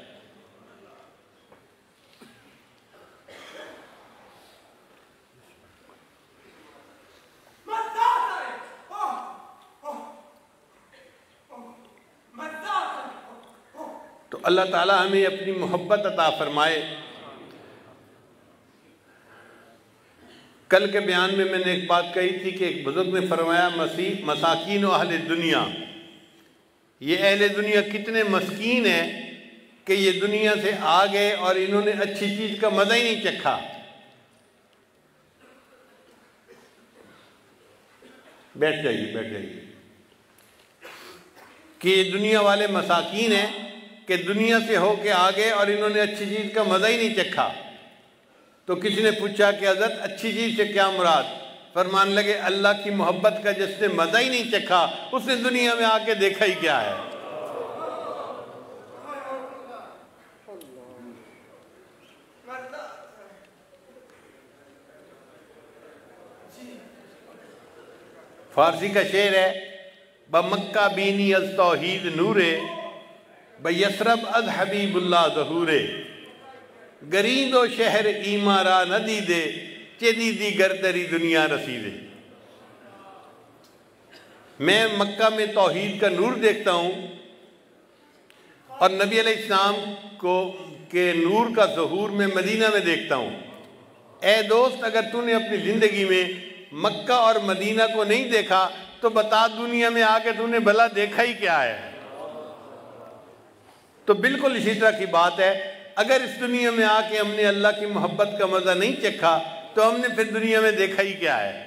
Speaker 1: تو اللہ تعالیٰ ہمیں اپنی محبت عطا فرمائے۔ کل کے بیان میں میں نے ایک بات کہی تھی کہ ایک بزرگ نے فرمایا مسیح مساکین و اہل دنیا، یہ اہل دنیا کتنے مسکین ہیں کہ یہ دنیا سے آ گئے اور انہوں نے اچھی چیز کا مزہ ہی نہیں چکھا۔ بیٹھ جائیے بیٹھ جائیے کہ یہ دنیا والے مساکین ہیں کہ دنیا سے ہو کے آ گئے اور انہوں نے اچھی چیز کا مزہ ہی نہیں چکھا۔ تو کسی نے پوچھا کہ حضرت اچھی چیز سے کیا مراد؟ فرمان لگے اللہ کی محبت کا جس نے مزہ ہی نہیں چکھا اس نے دنیا میں آ کے دیکھا ہی کیا ہے۔ فارسی کا شعر ہے، بمکہ بینی از توحید نورے، بیسرب از حبیب اللہ ظہورے، گریند و شہر ایما را ندیدے، چیدی دی گردری دنیا رسیدے۔ میں مکہ میں توحید کا نور دیکھتا ہوں اور نبی علیہ السلام کو کے نور کا ظہور میں مدینہ میں دیکھتا ہوں۔ اے دوست، اگر تو نے اپنی زندگی میں مکہ اور مدینہ کو نہیں دیکھا تو بتا دنیا میں آ کے تو نے بھلا دیکھا ہی کیا ہے؟ تو بالکل اسی طرح کی بات ہے، اگر اس دنیا میں آ کے ہم نے اللہ کی محبت کا مزہ نہیں چکھا تو ہم نے پھر دنیا میں دیکھا ہی کیا ہے؟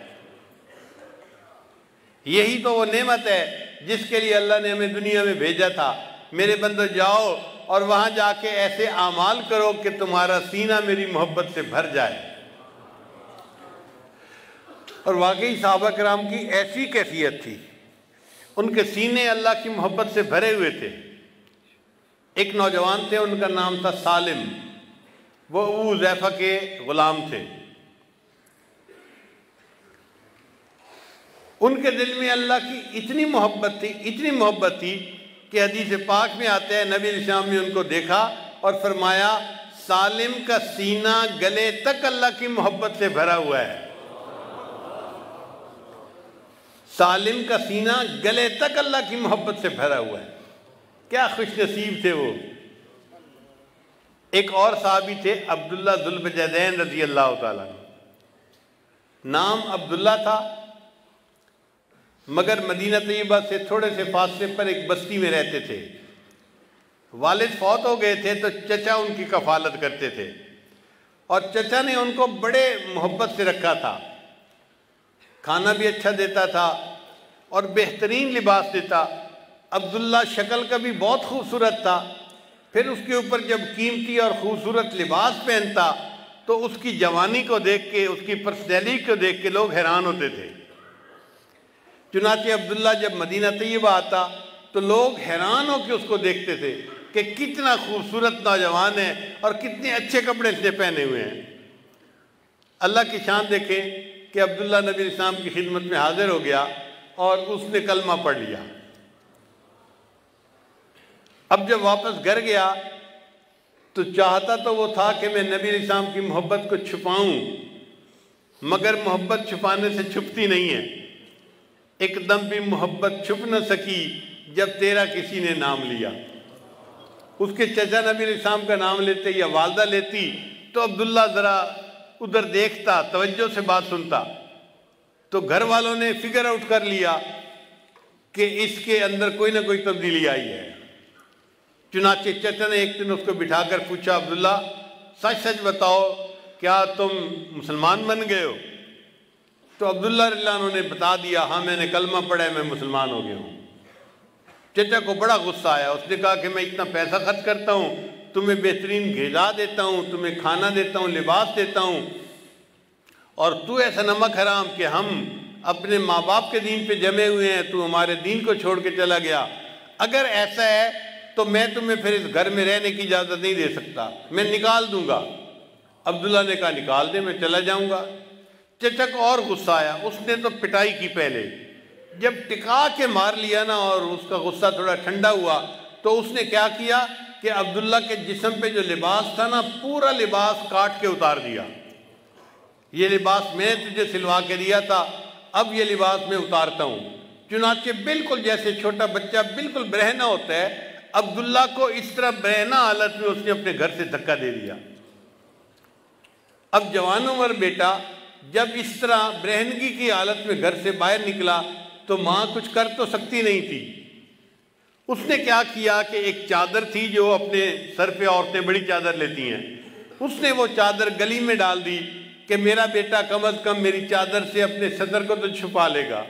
Speaker 1: یہی تو وہ نعمت ہے جس کے لیے اللہ نے ہمیں دنیا میں بھیجا تھا۔ میرے بندو جاؤ اور وہاں جا کے ایسے اعمال کرو کہ تمہارا سینہ میری محبت سے بھر جائے۔ اور واقعی صحابہ کرام کی ایسی کیفیت تھی، ان کے سینے اللہ کی محبت سے بھرے ہوئے تھے۔ ایک نوجوان تھے، ان کا نام تھا سالم، وہ ابو حذیفہ کے غلام تھے۔ ان کے دل میں اللہ کی اتنی محبت تھی اتنی محبت تھی کہ حدیث پاک میں آتا ہے نبی علیہ السلام نے ان کو دیکھا اور فرمایا سالم کا سینہ گلے تک اللہ کی محبت سے بھرا ہوا ہے۔ سالم کا سینہ گلے تک اللہ کی محبت سے بھرا ہوا ہے۔ کیا خوش نصیب تھے وہ۔ ایک اور صحابی تھے عبداللہ ذو البجدین رضی اللہ تعالیٰ، نام عبداللہ تھا، مگر مدینہ طیبہ سے تھوڑے سے فاصلے پر ایک بستی میں رہتے تھے۔ والد فوت ہو گئے تھے تو چچا ان کی کفالت کرتے تھے، اور چچا نے ان کو بڑے محبت سے رکھا تھا، کھانا بھی اچھا دیتا تھا اور بہترین لباس دیتا۔ عبداللہ شکل کا بھی بہت خوبصورت تھا، پھر اس کے اوپر جب قیمتی اور خوبصورت لباس پہنتا تو اس کی جوانی کو دیکھ کے، اس کی پرسنالٹی کو دیکھ کے لوگ حیران ہوتے تھے۔ چنانچہ عبداللہ جب مدینہ طیبہ آتا تو لوگ حیران ہو کے اس کو دیکھتے تھے کہ کتنا خوبصورت نوجوان ہے اور کتنے اچھے کپڑے اس نے پہنے ہوئے ہیں۔ اللہ کی شان دیکھیں کہ عبداللہ نبی علیہ السلام کی خدمت میں حاضر ہو گیا اور اس نے کلمہ پڑھ لیا۔ اب جب واپس گھر گیا تو چاہتا تو وہ تھا کہ میں نبی علیہ السلام کی محبت کو چھپاؤں، مگر محبت چھپانے سے چھپتی نہیں ہے۔ ایک دم بھی محبت چھپ نہ سکی جب تیرا کسی نے نام لیا۔ اس کے چچا نبی علیہ السلام کا نام لیتے یا والدہ لیتی تو عبداللہ ذرا ادھر دیکھتا، توجہ سے بات سنتا، تو گھر والوں نے فگر آؤٹ کر لیا کہ اس کے اندر کوئی نہ کوئی تبدیلی آئی ہے۔ چنانچہ چچا نے ایک دن اس کو بٹھا کر پوچھا، عبداللہ سچ سچ بتاؤ کیا تم مسلمان بن گئے ہو؟ تو عبداللہ رضی اللہ عنہ نے بتا دیا، ہاں میں نے کلمہ پڑھا ہے، میں مسلمان ہو گیا ہوں۔ چچا کو بڑا غصہ آیا، اس نے کہا کہ میں اتنا پیسہ خرچ کرتا ہوں، تمہیں بہترین غذا دیتا ہوں، تمہیں کھانا دیتا ہوں، لباس دیتا ہوں، اور تو ایسا نمک حرام کہ ہم اپنے ماں باپ کے دین پہ جمے ہوئے ہیں، تو ہمارے دین کو چھوڑ کے چلا گیا۔ اگر ایسا ہے تو میں تمہیں پھر اس گھر میں رہنے کی اجازت نہیں دے سکتا، میں نکال دوں گا۔ عبداللہ نے کہا نکال دے، میں چلا جاؤں گا۔ چچا کو اور غصہ آیا، اس نے تو پٹائی کی پہلے، جب ٹکا کے مار لیا نا اور اس کا غصہ تھوڑا ٹھنڈا ہوا تو اس نے کیا کیا کہ عبداللہ کے جسم پہ جو لباس تھا نا پورا لباس کاٹ کے اتار دیا۔ یہ لباس میں نے تجھے سلوا کے دیا تھا، اب یہ لباس میں اتارتا ہوں۔ چنانچہ بالکل جیسے چھوٹا بچہ بالکل برہنہ ہوتا ہے، عبداللہ کو اس طرح برہنہ حالت میں اس نے اپنے گھر سے دھکا دے دیا۔ اب جوان عمر بیٹا جب اس طرح برہنگی کی حالت میں گھر سے باہر نکلا تو ماں کچھ کر تو سکتی نہیں تھی۔ اس نے کیا کیا کہ ایک چادر تھی جو اپنے سر پہ عورتیں بڑی چادر لیتی ہیں، اس نے وہ چادر گلی میں ڈال دی کہ میرا بیٹا کم از کم میری چادر سے اپنے صدر کو تو چھپا لے گا۔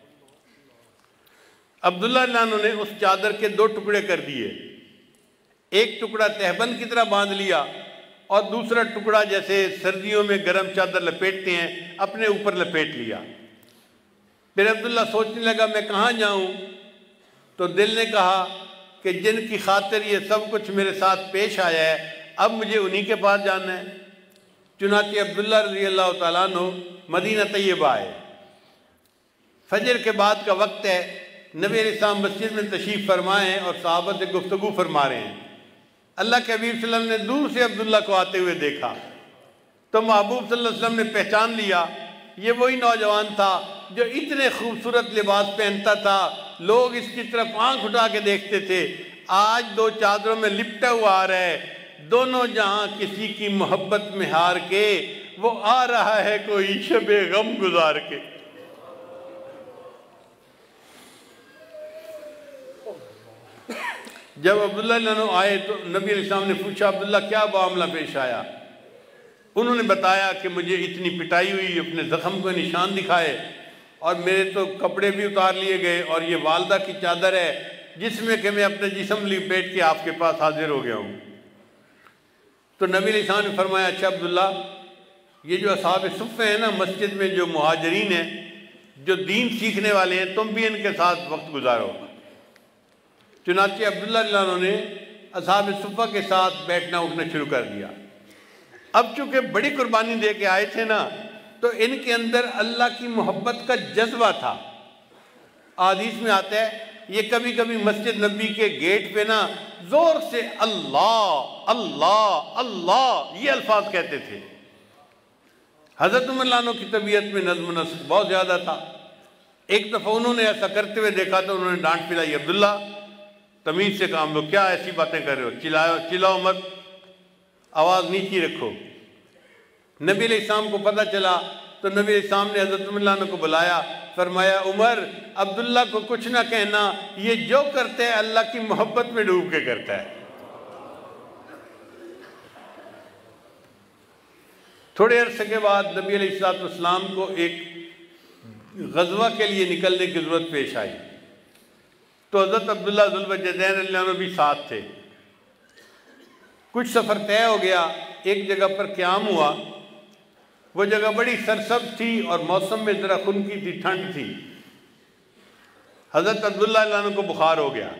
Speaker 1: عبداللہ رضی اللہ عنہ نے اس چادر کے دو ٹکڑے کر دیے، ایک ٹکڑا تہبند کی طرح باندھ لیا اور دوسرا ٹکڑا جیسے سردیوں میں گرم چادر لپیٹتے ہیں اپنے اوپر لپیٹ لیا۔ پھر عبداللہ سوچنے لگا میں کہاں جاؤں، تو دل نے کہا کہ جن کی خاطر یہ سب کچھ میرے ساتھ پیش آیا ہے اب مجھے انہی کے پاس جانا ہے۔ چنانچہ عبداللہ رضی اللہ تعالیٰ عنہ مدینہ طیبہ آئے۔ فجر کے بعد کا وقت ہے، نبی علیہ السلام مسجد میں تشریف فرمائے ہیں اور صحابہ سے گفتگو فرما رہے ہیں۔ اللہ کے حبیب صلی اللہ علیہ وسلم نے دور سے عبداللہ کو آتے ہوئے دیکھا تو محبوب صلی اللہ علیہ وسلم نے پہچان لیا یہ وہی نوجوان تھا جو اتنے خوبصورت لباس پہنتا تھا، لوگ اس کی طرف آنکھ اٹھا کے دیکھتے تھے، آج دو چادروں میں لپٹا ہوا آ رہا ہے، دونوں جہاں کسی کی محبت میں ہار کے وہ آ رہا ہے کوئی شب غم گزار کے۔ جب عبداللہ عنہ آئے تو نبی علیہ السلام نے پوچھا عبداللہ کیا معاملہ پیش آیا؟ انہوں نے بتایا کہ مجھے اتنی پٹائی ہوئی، اپنے زخم کو نشان دکھائے اور میرے تو کپڑے بھی اتار لیے گئے اور یہ والدہ کی چادر ہے جس میں کہ میں اپنے جسم لپیٹ کے آپ کے پاس حاضر ہو گیا ہوں۔ تو نبی علیہ السلام نے فرمایا اچھا عبداللہ یہ جو اصحاب صفہ ہیں نا مسجد میں جو مہاجرین ہیں جو دین سیکھنے والے ہیں تم بھی ان کے ساتھ وقت گزارو۔ چنانچہ عبداللہ عنہ نے اصحاب صفہ کے ساتھ بیٹھنا اٹھنا شروع کر دیا۔ اب چونکہ بڑی قربانی دے کے آئے تھے نا تو ان کے اندر اللہ کی محبت کا جذبہ تھا۔ حدیث میں آتا ہے یہ کبھی کبھی مسجد نبی کے گیٹ پہ نا زور سے اللہ اللہ اللہ یہ الفاظ کہتے تھے۔ حضرت عمر رضی اللہ عنہ کی طبیعت میں نظم و نسق بہت زیادہ تھا۔ ایک دفعہ انہوں نے ایسا کرتے ہوئے دیکھا تو انہوں نے ڈانٹ پلائی عبداللہ تمیز سے کام لو، کیا ایسی باتیں کر رہے ہو، چلاؤ چلاؤ مت، آواز نیچی رکھو۔ نبی علیہ السلام کو پتہ چلا تو نبی علیہ السلام نے حضرت عمر رضی اللہ عنہ کو بلایا، فرمایا عمر عبداللہ کو کچھ نہ کہنا، یہ جو کرتے ہے اللہ کی محبت میں ڈوب کے کرتا ہے۔ تھوڑے عرصے کے بعد نبی علیہ السلام کو ایک غزوہ کے لیے نکلنے کی ضرورت پیش آئی تو حضرت عبداللہ ذو الوجہین رضی اللہ عنہ بھی ساتھ تھے۔ کچھ سفر طے ہو گیا، ایک جگہ پر قیام ہوا، وہ جگہ بڑی سرسبز تھی اور موسم میں ذرا خنکی تھی، ٹھنڈ تھی۔ حضرت عبداللہ رضی اللہ عنہ کو بخار ہو گیا۔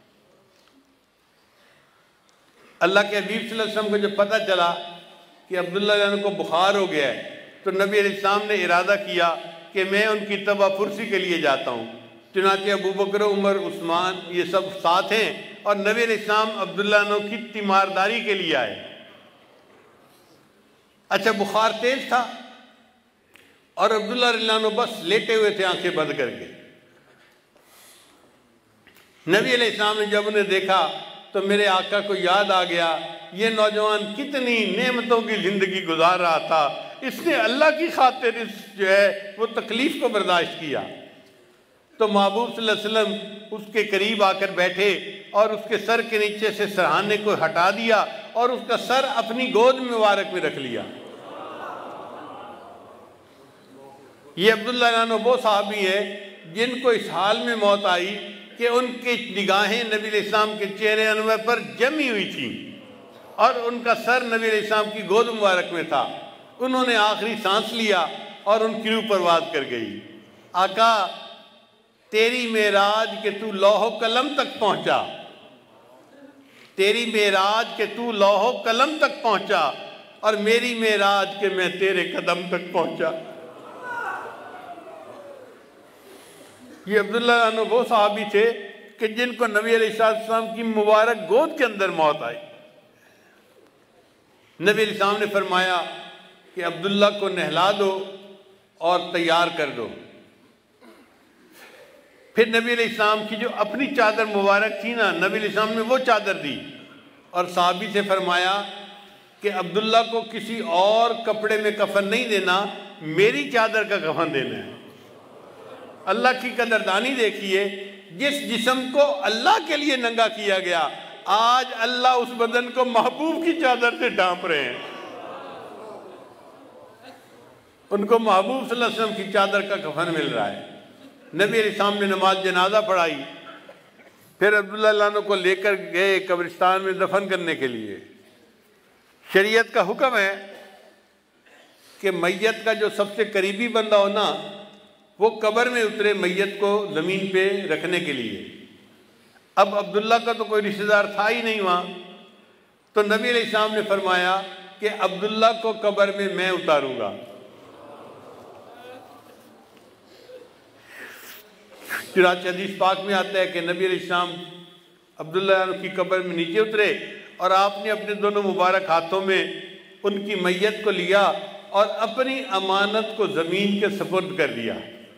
Speaker 1: اللہ کے حبیب صلی اللہ علیہ وسلم کو جب پتہ چلا کہ عبداللہ رضی اللہ عنہ کو بخار ہو گیا ہے تو نبی علیہ السلام نے ارادہ کیا کہ میں ان کی تبع پرسی کے لیے جاتا ہوں۔ چنانچہ ابو بکر عمر عثمان یہ سب ساتھ ہیں اور نبی علیہ السلام عبداللہ عنہ کی تیمارداری کے لیے آئے۔ اچھا بخار تیز تھا اور عبداللہ رضی اللہ عنہ بس لیٹے ہوئے تھے آنکھیں بند کر کے۔ نبی علیہ السلام نے جب انہیں دیکھا تو میرے آقا کو یاد آ گیا یہ نوجوان کتنی نعمتوں کی زندگی گزار رہا تھا، اس نے اللہ کی خاطر اس جو ہے وہ تکلیف کو برداشت کیا۔ تو محبوب صلی اللہ علیہ وسلم اس کے قریب آ کر بیٹھے اور اس کے سر کے نیچے سے سرہانے کو ہٹا دیا اور اس کا سر اپنی گود مبارک میں رکھ لیا۔ یہ عبداللہ عنہ وہ صحابی ہے جن کو اس حال میں موت آئی کہ ان کی نگاہیں نبی علیہ السلام کے چہرے انور پر جمی ہوئی تھیں اور ان کا سر نبی علیہ السلام کی گود مبارک میں تھا۔ انہوں نے آخری سانس لیا اور ان کی روح پرواز کر گئی۔ آقا تیری معراج کہ تو لوح و قلم تک پہنچا، تیری معراج کہ تو لوح و قلم تک پہنچا اور میری معراج کہ میں تیرے قدم تک پہنچا۔ یہ عبداللہ عنہ وہ صحابی تھے کہ جن کو نبی علیہ السلام کی مبارک گود کے اندر موت آئی۔ نبی علیہ السلام نے فرمایا کہ عبداللہ کو نہلا دو اور تیار کر دو۔ پھر نبی علیہ السلام کی جو اپنی چادر مبارک تھی نا نبی علیہ السلام نے وہ چادر دی اور صحابی سے فرمایا کہ عبداللہ کو کسی اور کپڑے میں کفن نہیں دینا، میری چادر کا کفن دینا ہے۔ اللہ کی قدردانی دیکھیے، جس جسم کو اللہ کے لیے ننگا کیا گیا آج اللہ اس بدن کو محبوب کی چادر سے ڈھانپ رہے ہیں۔ ان کو محبوب صلی اللہ علیہ وسلم کی چادر کا کفن مل رہا ہے۔ نبی علیہ السلام نے نماز جنازہ پڑھائی، پھر عبداللہ عنہ کو لے کر گئے قبرستان میں دفن کرنے کے لیے۔ شریعت کا حکم ہے کہ میت کا جو سب سے قریبی بندہ ہو نا وہ قبر میں اترے میت کو زمین پہ رکھنے کے لیے۔ اب عبداللہ کا تو کوئی رشتہ دار تھا ہی نہیں وہاں، تو نبی علیہ السلام نے فرمایا کہ عبداللہ کو قبر میں میں اتاروں گا۔ चुनांचे हदीस पाक में आता है कि नबी अलैहि सलाम अब्दुल्ला की कब्र में नीचे उतरे और आपने अपने दोनों मुबारक हाथों में उनकी मैयत को लिया और अपनी अमानत को ज़मीन के सुपुर्द कर दिया।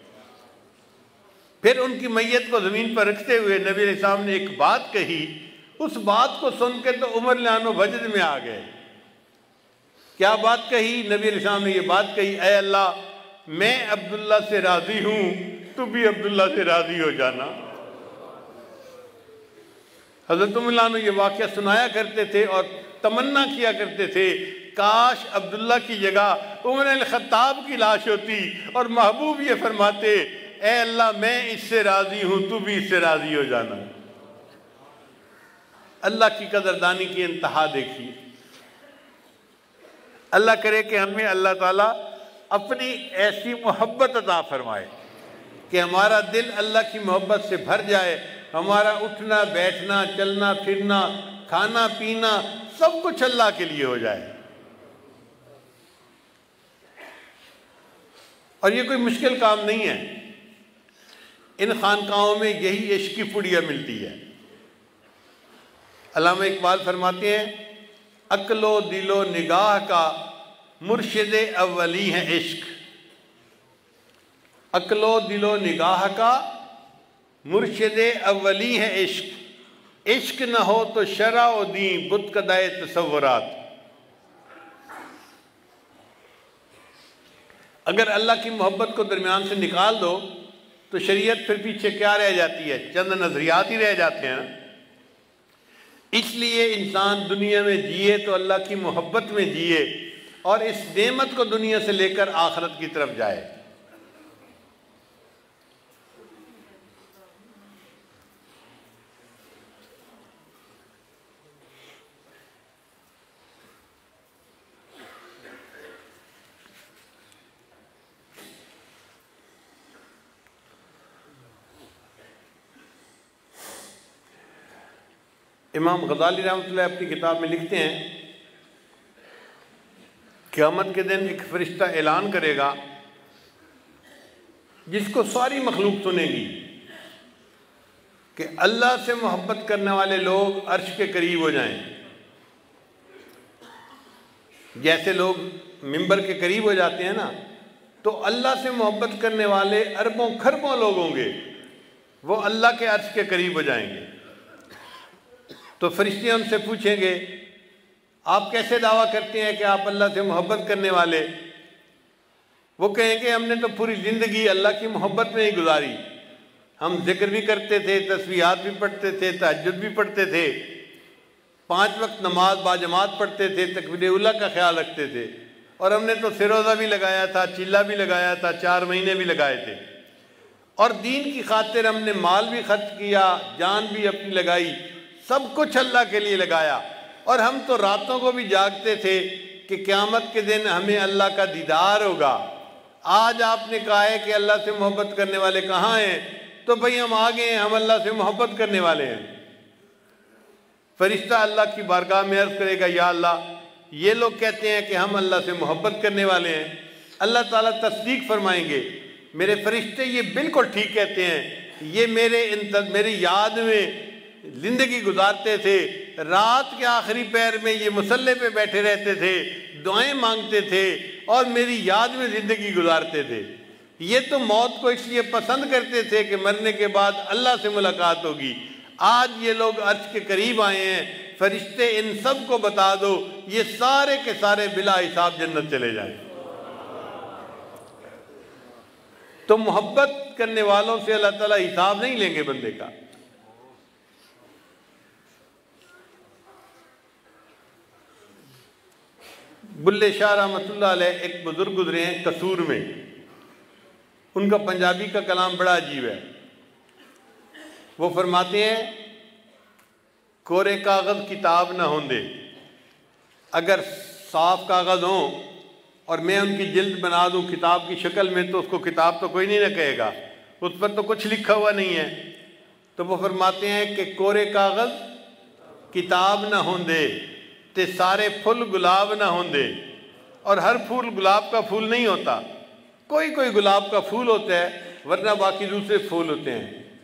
Speaker 1: फिर उनकी मैयत को ज़मीन पर रखते हुए नबी अलैहि सलाम ने एक बात कही। उस बात को सुन के तो उमर लानो वजद में आ गए। क्या बात कही? नबी अलैहि सलाम ने ये बात कही, ऐ अल्लाह, मैं अब्दुल्ला से राज़ी हूँ, तू भी अब्दुल्ला से राज़ी हो जाना। हज़रत उमर लानो ये वाक़या सुनाया करते थे और तमन्ना किया करते थे, काश अब्दुल्ला की जगह उमर अल खत्ताब की लाश होती और महबूब ये फरमाते, ऐ अल्लाह, मैं इससे राज़ी हूँ, तू भी इससे राज़ी हो जाना। अल्लाह की कदरदानी की इंतहा देखिए। अल्लाह करे कि हमें अल्लाह ताला अपनी ऐसी मोहब्बत अता फरमाए कि हमारा दिल अल्लाह की मोहब्बत से भर जाए। हमारा उठना बैठना चलना फिरना खाना पीना सब कुछ अल्लाह के लिए हो जाए। और ये कोई मुश्किल काम नहीं है। इन खानकाहों में यही इश्क की पुड़िया मिलती है। अल्लामा इकबाल फरमाते हैं, अक्लो दिलो निगाह का मुर्शिद अव्वली है इश्क। अक्लो दिलो निगाह का मुर्शिद अव्वली है इश्क। इश्क न हो तो शरा व दी बुत कदाए तसव्वुरात। अगर अल्लाह की मोहब्बत को दरमियान से निकाल दो तो शरीयत फिर पीछे क्या रह जाती है? चंद नजरियात ही रह जाते हैं। इसलिए इंसान दुनिया में जिए तो अल्लाह की मोहब्बत में जिए और इस नेमत को दुनिया से लेकर आखिरत की तरफ जाए। इमाम गज़ाली रहमतुल्लाह अपनी किताब में लिखते हैं, क़यामत के दिन एक फरिश्ता ऐलान करेगा जिसको सारी मखलूक सुनेगी कि अल्लाह से मोहब्बत करने वाले लोग अर्श के करीब हो जाएं। जैसे लोग मिंबर के करीब हो जाते हैं ना, तो अल्लाह से मोहब्बत करने वाले अरबों खरबों लोग होंगे, वो अल्लाह के अर्श के करीब हो जाएंगे। तो फरिश्ते उनसे पूछेंगे, आप कैसे दावा करते हैं कि आप अल्लाह से मोहब्बत करने वाले? वो कहेंगे, हमने तो पूरी ज़िंदगी अल्लाह की मोहब्बत में ही गुजारी। हम जिक्र भी करते थे, तस्बीहात भी पढ़ते थे, तहज्जुद भी पढ़ते थे, पाँच वक्त नमाज बाजमात पढ़ते थे, तकबीर उला का ख्याल रखते थे, और हमने तो सिरोज़ा भी लगाया था, चिल्ला भी लगाया था, चार महीने भी लगाए थे, और दीन की खातिर हमने माल भी खर्च किया, जान भी अपनी लगाई, सब कुछ अल्लाह के लिए लगाया। और हम तो रातों को भी जागते थे कि क़यामत के दिन हमें अल्लाह का दीदार होगा। आज आपने कहा है कि अल्लाह से मोहब्बत करने वाले कहाँ हैं? तो भाई हम आ गए हैं, हम अल्लाह से मोहब्बत करने वाले हैं। फरिश्ता अल्लाह की बारगाह में अर्ज़ करेगा, या अल्लाह, ये लोग कहते हैं कि हम अल्लाह से मोहब्बत करने वाले हैं। अल्लाह ताला तस्दीक फरमाएंगे, मेरे फरिश्ते ये बिल्कुल ठीक कहते हैं, ये मेरे इन मेरी याद में ज़िंदगी गुजारते थे, रात के आखिरी पैर में ये मुसल्ले पे बैठे रहते थे, दुआएं मांगते थे और मेरी याद में ज़िंदगी गुजारते थे। ये तो मौत को इसलिए पसंद करते थे कि मरने के बाद अल्लाह से मुलाकात होगी। आज ये लोग अर्श के करीब आए हैं, फरिश्ते इन सब को बता दो, ये सारे के सारे बिला हिसाब जन्नत चले जाएं। तो मोहब्बत करने वालों से अल्लाह ताला हिसाब नहीं लेंगे बंदे का। बुल्ले शाह रहमतुल्लाह अलैह एक बुजुर्ग गुजरे हैं कसूर में, उनका पंजाबी का कलाम बड़ा अजीब है। वो फरमाते हैं, कोरे कागज़ किताब ना होंदे, अगर साफ कागज़ हों और मैं उनकी जिल्द बना दूं किताब की शक्ल में, तो उसको किताब तो कोई नहीं ना कहेगा, उस पर तो कुछ लिखा हुआ नहीं है। तो वो फरमाते हैं कि कोरे कागज़ किताब ना होंदे ते सारे फुल गुलाब ना होंदे, और हर फूल गुलाब का फूल नहीं होता, कोई कोई गुलाब का फूल होता है, वरना बाकी दूसरे फूल होते हैं।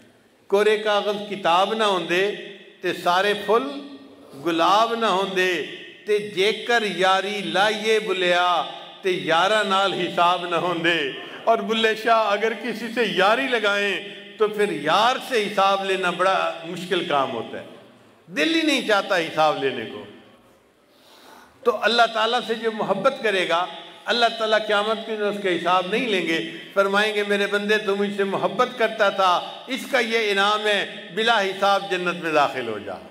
Speaker 1: کورے کاغذ کتاب نہ ہوندے تے سارے پھل گلاب نہ ہوندے تے جے کر یاری لائیے بلیا تے یارہ نال حساب نہ ہوندے۔ اور بلے شاہ اگر کسی سے یاری لگائیں تو پھر یار سے حساب لینا بڑا مشکل کام ہوتا ہے، دل ہی نہیں چاہتا حساب لینے کو۔ تو اللہ تعالیٰ سے جو محبت کرے گا اللہ تعالیٰ قیامت کے دن اس کے حساب نہیں لیں گے، فرمائیں گے میرے بندے تم مجھ سے محبت کرتا تھا، اس کا یہ انعام ہے، بلا حساب جنت میں داخل ہو جا۔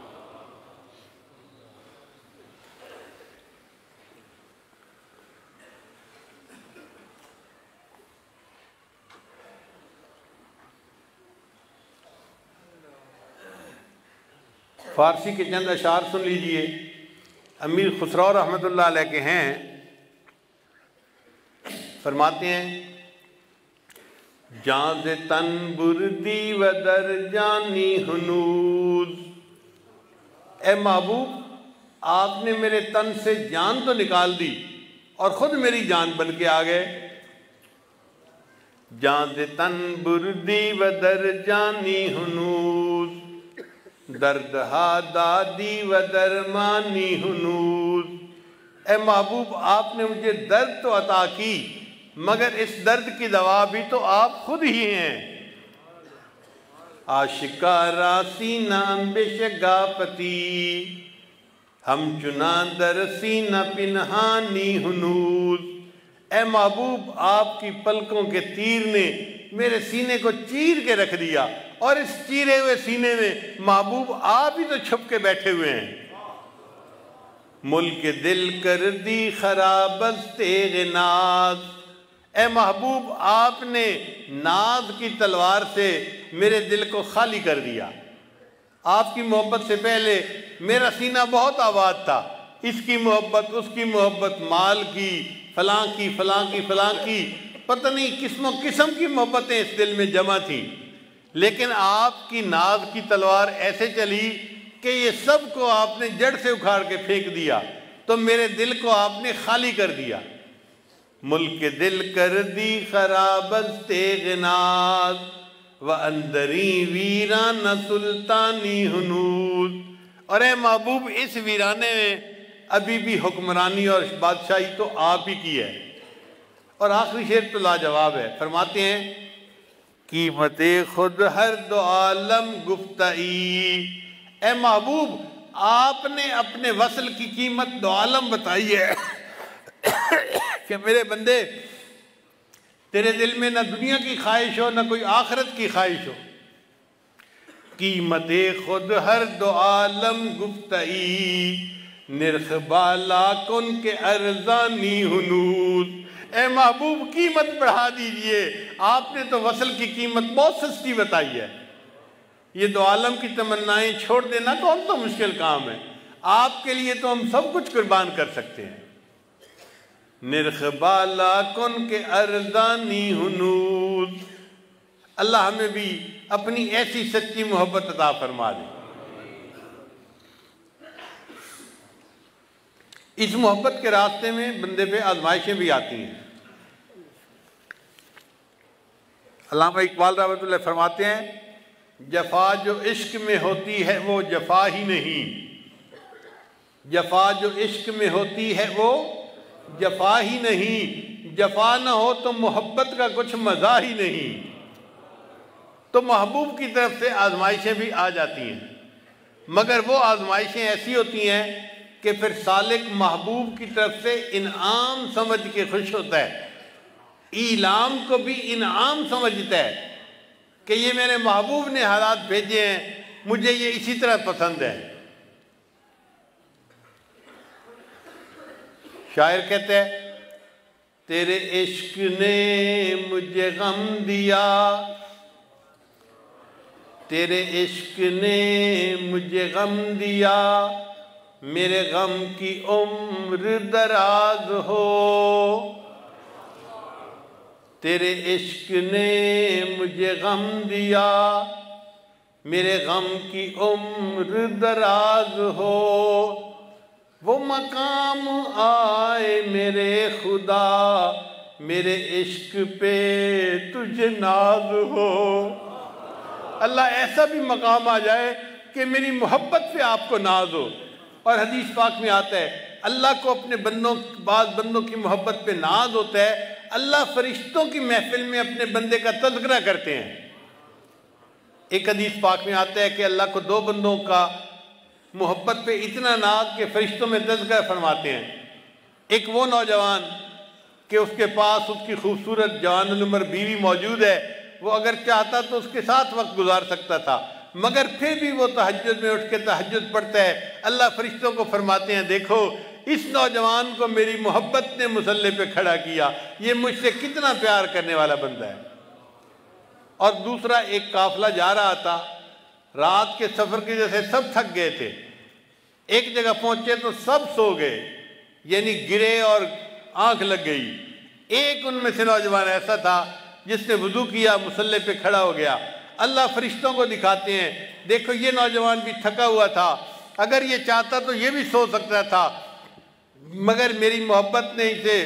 Speaker 1: فارسی کے چند اشعار سن لیجئے، امیر خسرو رحمۃ اللہ علیہ کے ہیں، فرماتے ہیں جان ز تن بردی و در جانی ہنوز، اے محبوب آپ نے میرے تن سے جان تو نکال دی اور خود میری جان بن کے آ گئے۔ جان ز تن بردی و در جانی ہنوز، درد ہا دادی و درمانی ہنوز، اے محبوب آپ نے مجھے درد تو عطا کی مگر اس درد کی دوا بھی تو آپ خود ہی ہیں۔ آشکارا سینہ بشگا پتی، ہم چنان در سینہ پنہانی ہنوز، اے محبوب آپ کی پلکوں کے تیر نے میرے سینے کو چیر کے رکھ دیا، اور اس چیرے ہوئے سینے میں محبوب آپ ہی تو چھپ کے بیٹھے ہوئے ہیں۔ ملک دل کر دی خراب از تیغ ناز، اے محبوب آپ نے ناز کی تلوار سے میرے دل کو خالی کر دیا۔ آپ کی محبت سے پہلے میرا سینہ بہت آباد تھا، اس کی محبت اس کی محبت، مال کی فلاں کی فلاں کی فلاں کی پتہ نہیں قسم و قسم کی محبتیں اس دل میں جمع تھیں، لیکن آپ کی ناز کی تلوار ایسے چلی کہ یہ سب کو آپ نے جڑ سے اکھاڑ کے پھینک دیا، تو میرے دل کو آپ نے خالی کر دیا۔ ملک دل کر دی خراب از تیغ ناز، و اندری ویران سلطانی ہنوز، اور اے محبوب اس ویرانے میں ابھی بھی حکمرانی اور بادشاہی تو آپ ہی کی ہے۔ اور آخری شعر تو لاجواب ہے، فرماتے ہیں قیمت خود ہر دو عالم گفتئی، اے محبوب آپ نے اپنے وصل کی قیمت دو عالم بتائی ہے کہ میرے بندے تیرے دل میں نہ دنیا کی خواہش ہو نہ کوئی آخرت کی خواہش ہو۔ قیمت خود ہر دو عالم گفتئی، نرخ بالا کن کے ارزانی ہنوز، اے محبوب قیمت بڑھا دیجئے، آپ نے تو وصل کی قیمت بہت سستی بتائی ہے۔ یہ دو عالم کی تمنائیں چھوڑ دینا کون تو مشکل کام ہے، آپ کے لیے تو ہم سب کچھ قربان کر سکتے ہیں۔ نرخ بالا کن کے ارزانی ہنوز، اللہ ہمیں بھی اپنی ایسی سچی محبت عطا فرما دے۔ اس محبت کے راستے میں بندے پہ آزمائشیں بھی آتی ہیں۔ علامہ اقبال رحمۃ اللہ فرماتے ہیں جفا جو عشق میں ہوتی ہے وہ جفا ہی نہیں، جفا جو عشق میں ہوتی ہے وہ جفا ہی نہیں، جفا نہ ہو تو محبت کا کچھ مزہ ہی نہیں۔ تو محبوب کی طرف سے آزمائشیں بھی آ جاتی ہیں، مگر وہ آزمائشیں ایسی ہوتی ہیں کہ پھر سالک محبوب کی طرف سے انعام سمجھ کے خوش ہوتا ہے، ایلام کو بھی انعام سمجھتا ہے کہ یہ میرے محبوب نے حالات بھیجے ہیں، مجھے یہ اسی طرح پسند ہے۔ شاعر کہتے ہیں تیرے عشق نے مجھے غم دیا، تیرے عشق نے مجھے غم دیا، میرے غم کی عمر دراز ہو، تیرے عشق نے مجھے غم دیا، میرے غم کی عمر دراز ہو، وہ مقام آئے میرے خدا، میرے عشق پہ تجھے ناز ہو۔ اللہ ایسا بھی مقام آ جائے کہ میری محبت پہ آپ کو ناز ہو۔ اور حدیث پاک میں آتا ہے اللہ کو اپنے بندوں بعض بندوں کی محبت پہ ناز ہوتا ہے، اللہ فرشتوں کی محفل میں اپنے بندے کا تذکرہ کرتے ہیں۔ ایک حدیث پاک میں آتا ہے کہ اللہ کو دو بندوں کا محبت پہ اتنا ناز کہ فرشتوں میں تذکرہ فرماتے ہیں۔ ایک وہ نوجوان کہ اس کے پاس اس کی خوبصورت جوان العمر بیوی موجود ہے، وہ اگر چاہتا تو اس کے ساتھ وقت گزار سکتا تھا، مگر پھر بھی وہ تہجد میں اٹھ کے تہجد پڑھتا ہے۔ اللہ فرشتوں کو فرماتے ہیں دیکھو اس نوجوان کو میری محبت نے مصلی پہ کھڑا کیا، یہ مجھ سے کتنا پیار کرنے والا بندہ ہے۔ اور دوسرا ایک قافلہ جا رہا تھا، رات کے سفر کی وجہ سے سب تھک گئے تھے، ایک جگہ پہنچے تو سب سو گئے، یعنی گرے اور آنکھ لگ گئی۔ ایک ان میں سے نوجوان ایسا تھا جس نے وضو کیا، مصلی پہ کھڑا ہو گیا۔ اللہ فرشتوں کو دکھاتے ہیں دیکھو یہ نوجوان بھی تھکا ہوا تھا، اگر یہ چاہتا تو یہ بھی سو سکتا تھا، مگر میری محبت نے اسے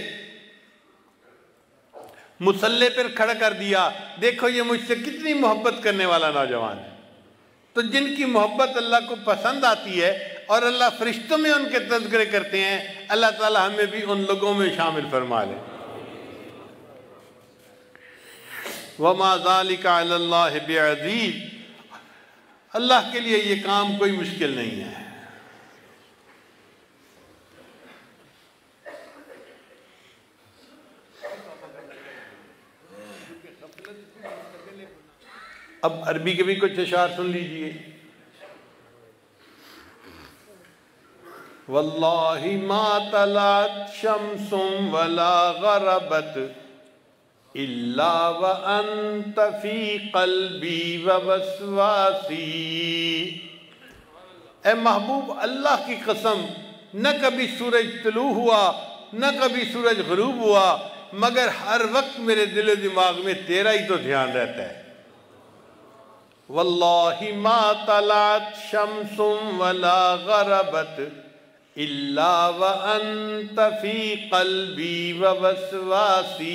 Speaker 1: مصلی پر کھڑا کر دیا، دیکھو یہ مجھ سے کتنی محبت کرنے والا نوجوان ہے۔ تو جن کی محبت اللہ کو پسند آتی ہے اور اللہ فرشتوں میں ان کے تذکرے کرتے ہیں، اللہ تعالی ہمیں بھی ان لوگوں میں شامل فرما لے۔ وَمَا ذَلِكَ عَلَى اللَّهِ بِعَزِيزٍ، اللہ کے لیے یہ کام کوئی مشکل نہیں ہے۔ اب عربی کے بھی کچھ اشعار سن لیجئے۔ وَاللَّهِ مَا طَلَعَتْ شَمْسٌ وَلَا غَرَبَتْ إِلَّا وَأَنْتَ فِي قَلْبِي وَوَسْوَاسِي۔ اے محبوب اللہ کی قسم، نہ کبھی سورج طلوع ہوا نہ کبھی سورج غروب ہوا، مگر ہر وقت میرے دل و دماغ میں تیرا ہی تو دھیان رہتا ہے۔ وَاللَّهِ مَا طَلَعَتْ شَمْسٌ وَلَا غَرَبَتْ إِلَّا وَأَنْتَ فِي قَلْبِي وَوَسْوَاسِي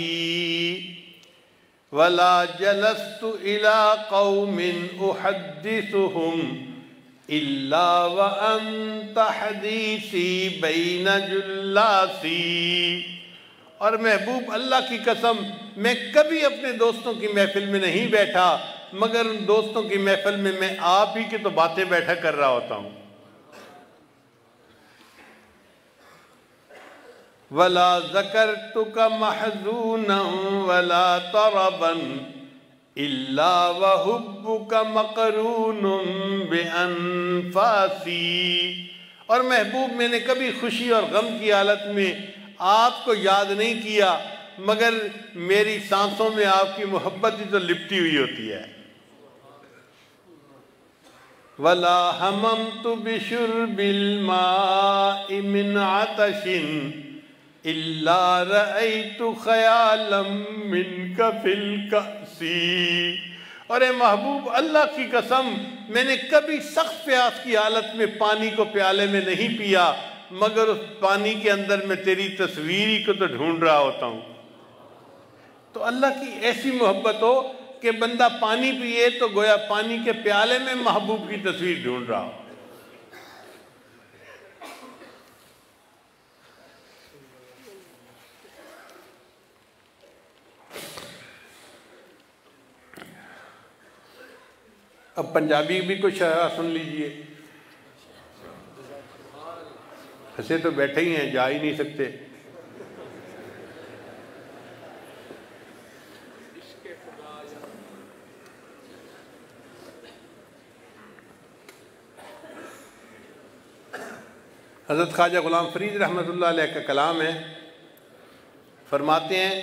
Speaker 1: وَلَا جَلَسْتُ إِلَىٰ قَوْمٍ أُحَدِّثُهُمْ إِلَّا وَأَنْتَ حَدِيثِي بَيْنَ جُلَّاسِي۔ اور محبوب اللہ کی قسم، میں کبھی اپنے دوستوں کی محفل میں نہیں بیٹھا، مگر ان دوستوں کی محفل میں میں آپ ہی کی تو باتیں بیٹھا کر رہا ہوتا ہوں۔ وَلَا ذَكَرْتُكَ مَحْزُونًا وَلَا طَرَبًا إِلَّا وَحُبُّكَ مَقْرُونٌ بِأَنفَاسِي۔ اور محبوب میں نے کبھی خوشی اور غم کی حالت میں آپ کو یاد نہیں کیا، مگر میری سانسوں میں آپ کی محبت ہی تو لپٹی ہوئی ہوتی ہے۔ وَلَا هَمَمْتُ بِشُرْبِ الْمَاءِ مِنْ عَطَشٍ إِلَّا رَأَيْتُ خَيَالًا مِنْكَ فِي الْكَأْسِ۔ اور اے محبوب اللہ کی قسم، میں نے کبھی سخت پیاس کی حالت میں پانی کو پیالے میں نہیں پیا، مگر اس پانی کے اندر میں تیری تصویری کو تو ڈھونڈ رہا ہوتا ہوں۔ تو اللہ کی ایسی محبت ہو کہ بندہ پانی پیے تو گویا پانی کے پیالے میں محبوب کی تصویر ڈھونڈ رہا ہو۔ اب پنجابی بھی کچھ شعر سن لیجئے۔ ہنسے تو بیٹھے ہی ہیں، جا ہی نہیں سکتے۔ حضرت خواجہ غلام فرید رحمۃ اللہ علیہ کا کلام ہے، فرماتے ہیں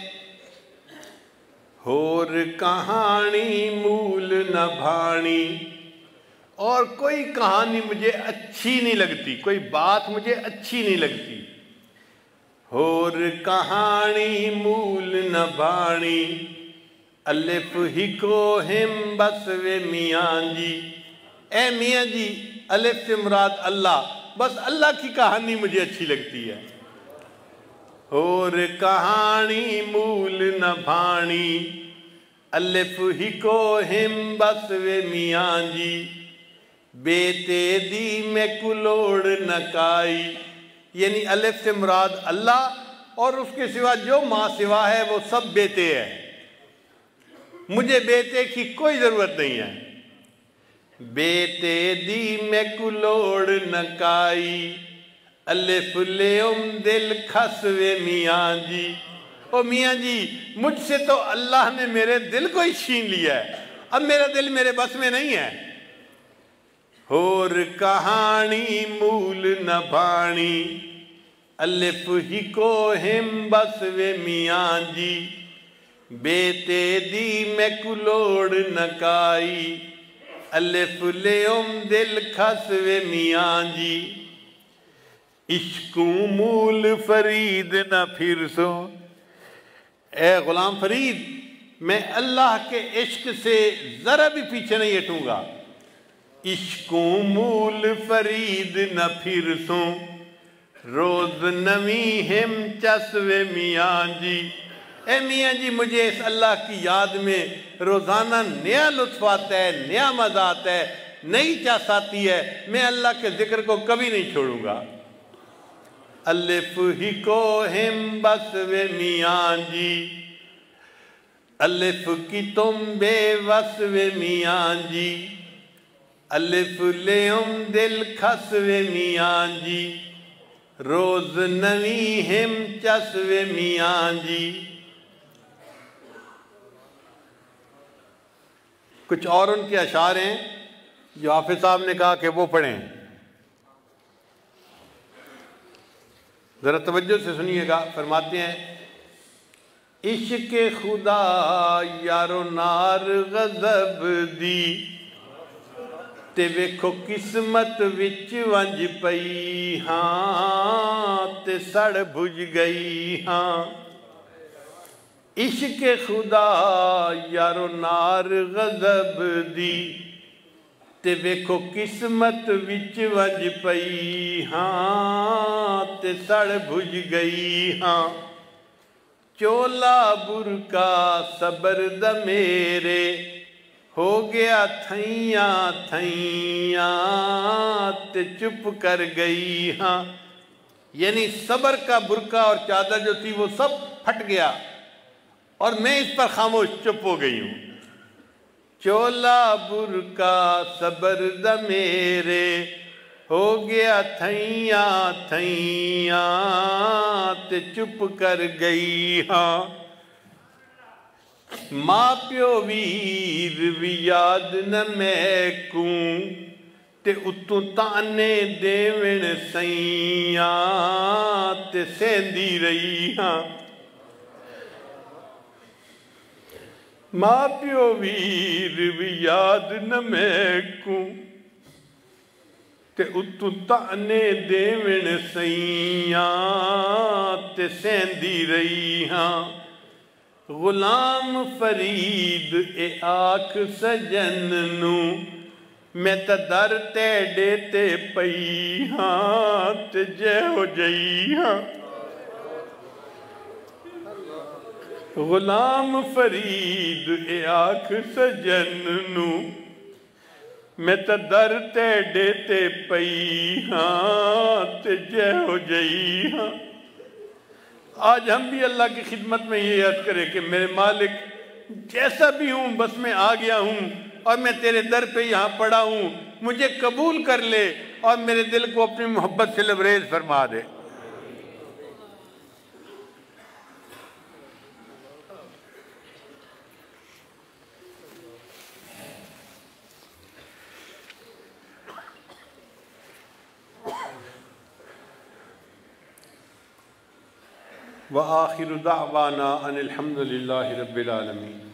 Speaker 1: ہور کہانی مول نہ بھانی، اور کوئی کہانی مجھے اچھی نہیں لگتی، کوئی بات مجھے اچھی نہیں لگتی۔ ہور کہانی مول نہ بھانی، الف ہی کو ہم بس وے میاں جی۔ اے میاں جی، الف سے مراد اللہ، بس اللہ کی کہانی مجھے اچھی لگتی ہے۔ اور کہانی مول نہ بھانی، الف ہی کو ہم بس وے میاں جی، بیٹے دی میں کلوڑ نکائی، یعنی الف سے مراد اللہ اور اس کے سوا جو ماں سوا ہے وہ سب بیٹے ہیں، مجھے بیٹے کی کوئی ضرورت نہیں ہے۔ بیٹے دی میں کلوڑ نکائی، الف لیم دل کھسوے میاں جی، او میاں جی مجھ سے تو اللہ نے میرے دل کو ہی چھین لیا ہے، اب میرا دل میرے بس میں نہیں ہے۔ اور کہانی مول نہ بھانی، الف ہی کو ہم بس وے میاں جی، بیٹے دی میں کلوڑ نکائی، الف لیم دل کھسوے میاں جی، عشقوں مول فرید نہ پھر سو، اے غلام فرید میں اللہ کے عشق سے ذرا بھی پیچھے نہیں ہٹوں گا۔ عشقوں مول فرید نہ پھر سوں، روز نویں ہم چسوے میاں جی، اے میاں جی مجھے اس اللہ کی یاد میں روزانہ نیا لطف آتا ہے، نیا مزہ آتا ہے، نئی چاس آتی ہے، میں اللہ کے ذکر کو کبھی نہیں چھوڑوں گا۔ الف ہی کو ہم بس وے میاں جی، الف کی تم بے وس وے میاں جی، الف لیم دل کھسوے میاں جی، روز نویں ہم چسوے میاں جی۔ کچھ اور ان کے اشعار ہیں جو حافظ صاحب نے کہا کہ وہ پڑھیں، ذرا توجہ سے سنیے گا۔ فرماتے ہیں عشق خدا یارو نار غضب دی، تے ویکھو قسمت وچ ونج پئی ہاں تے سڑ بھج گئی ہاں۔ عشق خدا یارو نار غضب دی، تے ویکھو قسمت وچ ونج پئی ہاں تے سڑ بھج گئی ہاں۔ چولا برکا صبر دا میرے، ہو گیا تھیاں تھیاں تے چپ کر گئی ہاں، یعنی صبر کا برکا اور چادر جو تھی وہ سب پھٹ گیا اور میں اس پر خاموش چپ ہو گئی ہوں۔ چولا برکا صبر دا میرے، ہو گیا تھیاں تھیاں تے چپ کر گئی ہاں۔ ماں پیو ویر بھی یاد نہ میں کوں، تے اتوں تانے دیون سیاں تے سیندی رہی ہاں۔ ماں پیو ویر بھی یاد نہ میں کوں، تے اتوں تانے دیون سیاں تے سیندی رہی ہاں۔ غلام فرید اے آکھ سجن نو، میں تا در تیڑے تے پئی ہاں تے جے ہو جئی ہاں۔ غلام فرید اے آکھ سجن نو، میں تا در تیڑے تے پئی ہاں تے جے ہو جئی ہاں۔ آج ہم بھی اللہ کی خدمت میں یہ عرض کریں کہ میرے مالک جیسا بھی ہوں بس میں آ گیا ہوں اور میں تیرے در پہ یہاں پڑا ہوں، مجھے قبول کر لے اور میرے دل کو اپنی محبت سے لبریز فرما دے۔ وآخر دعوانا ان الحمد للہ رب العالمین۔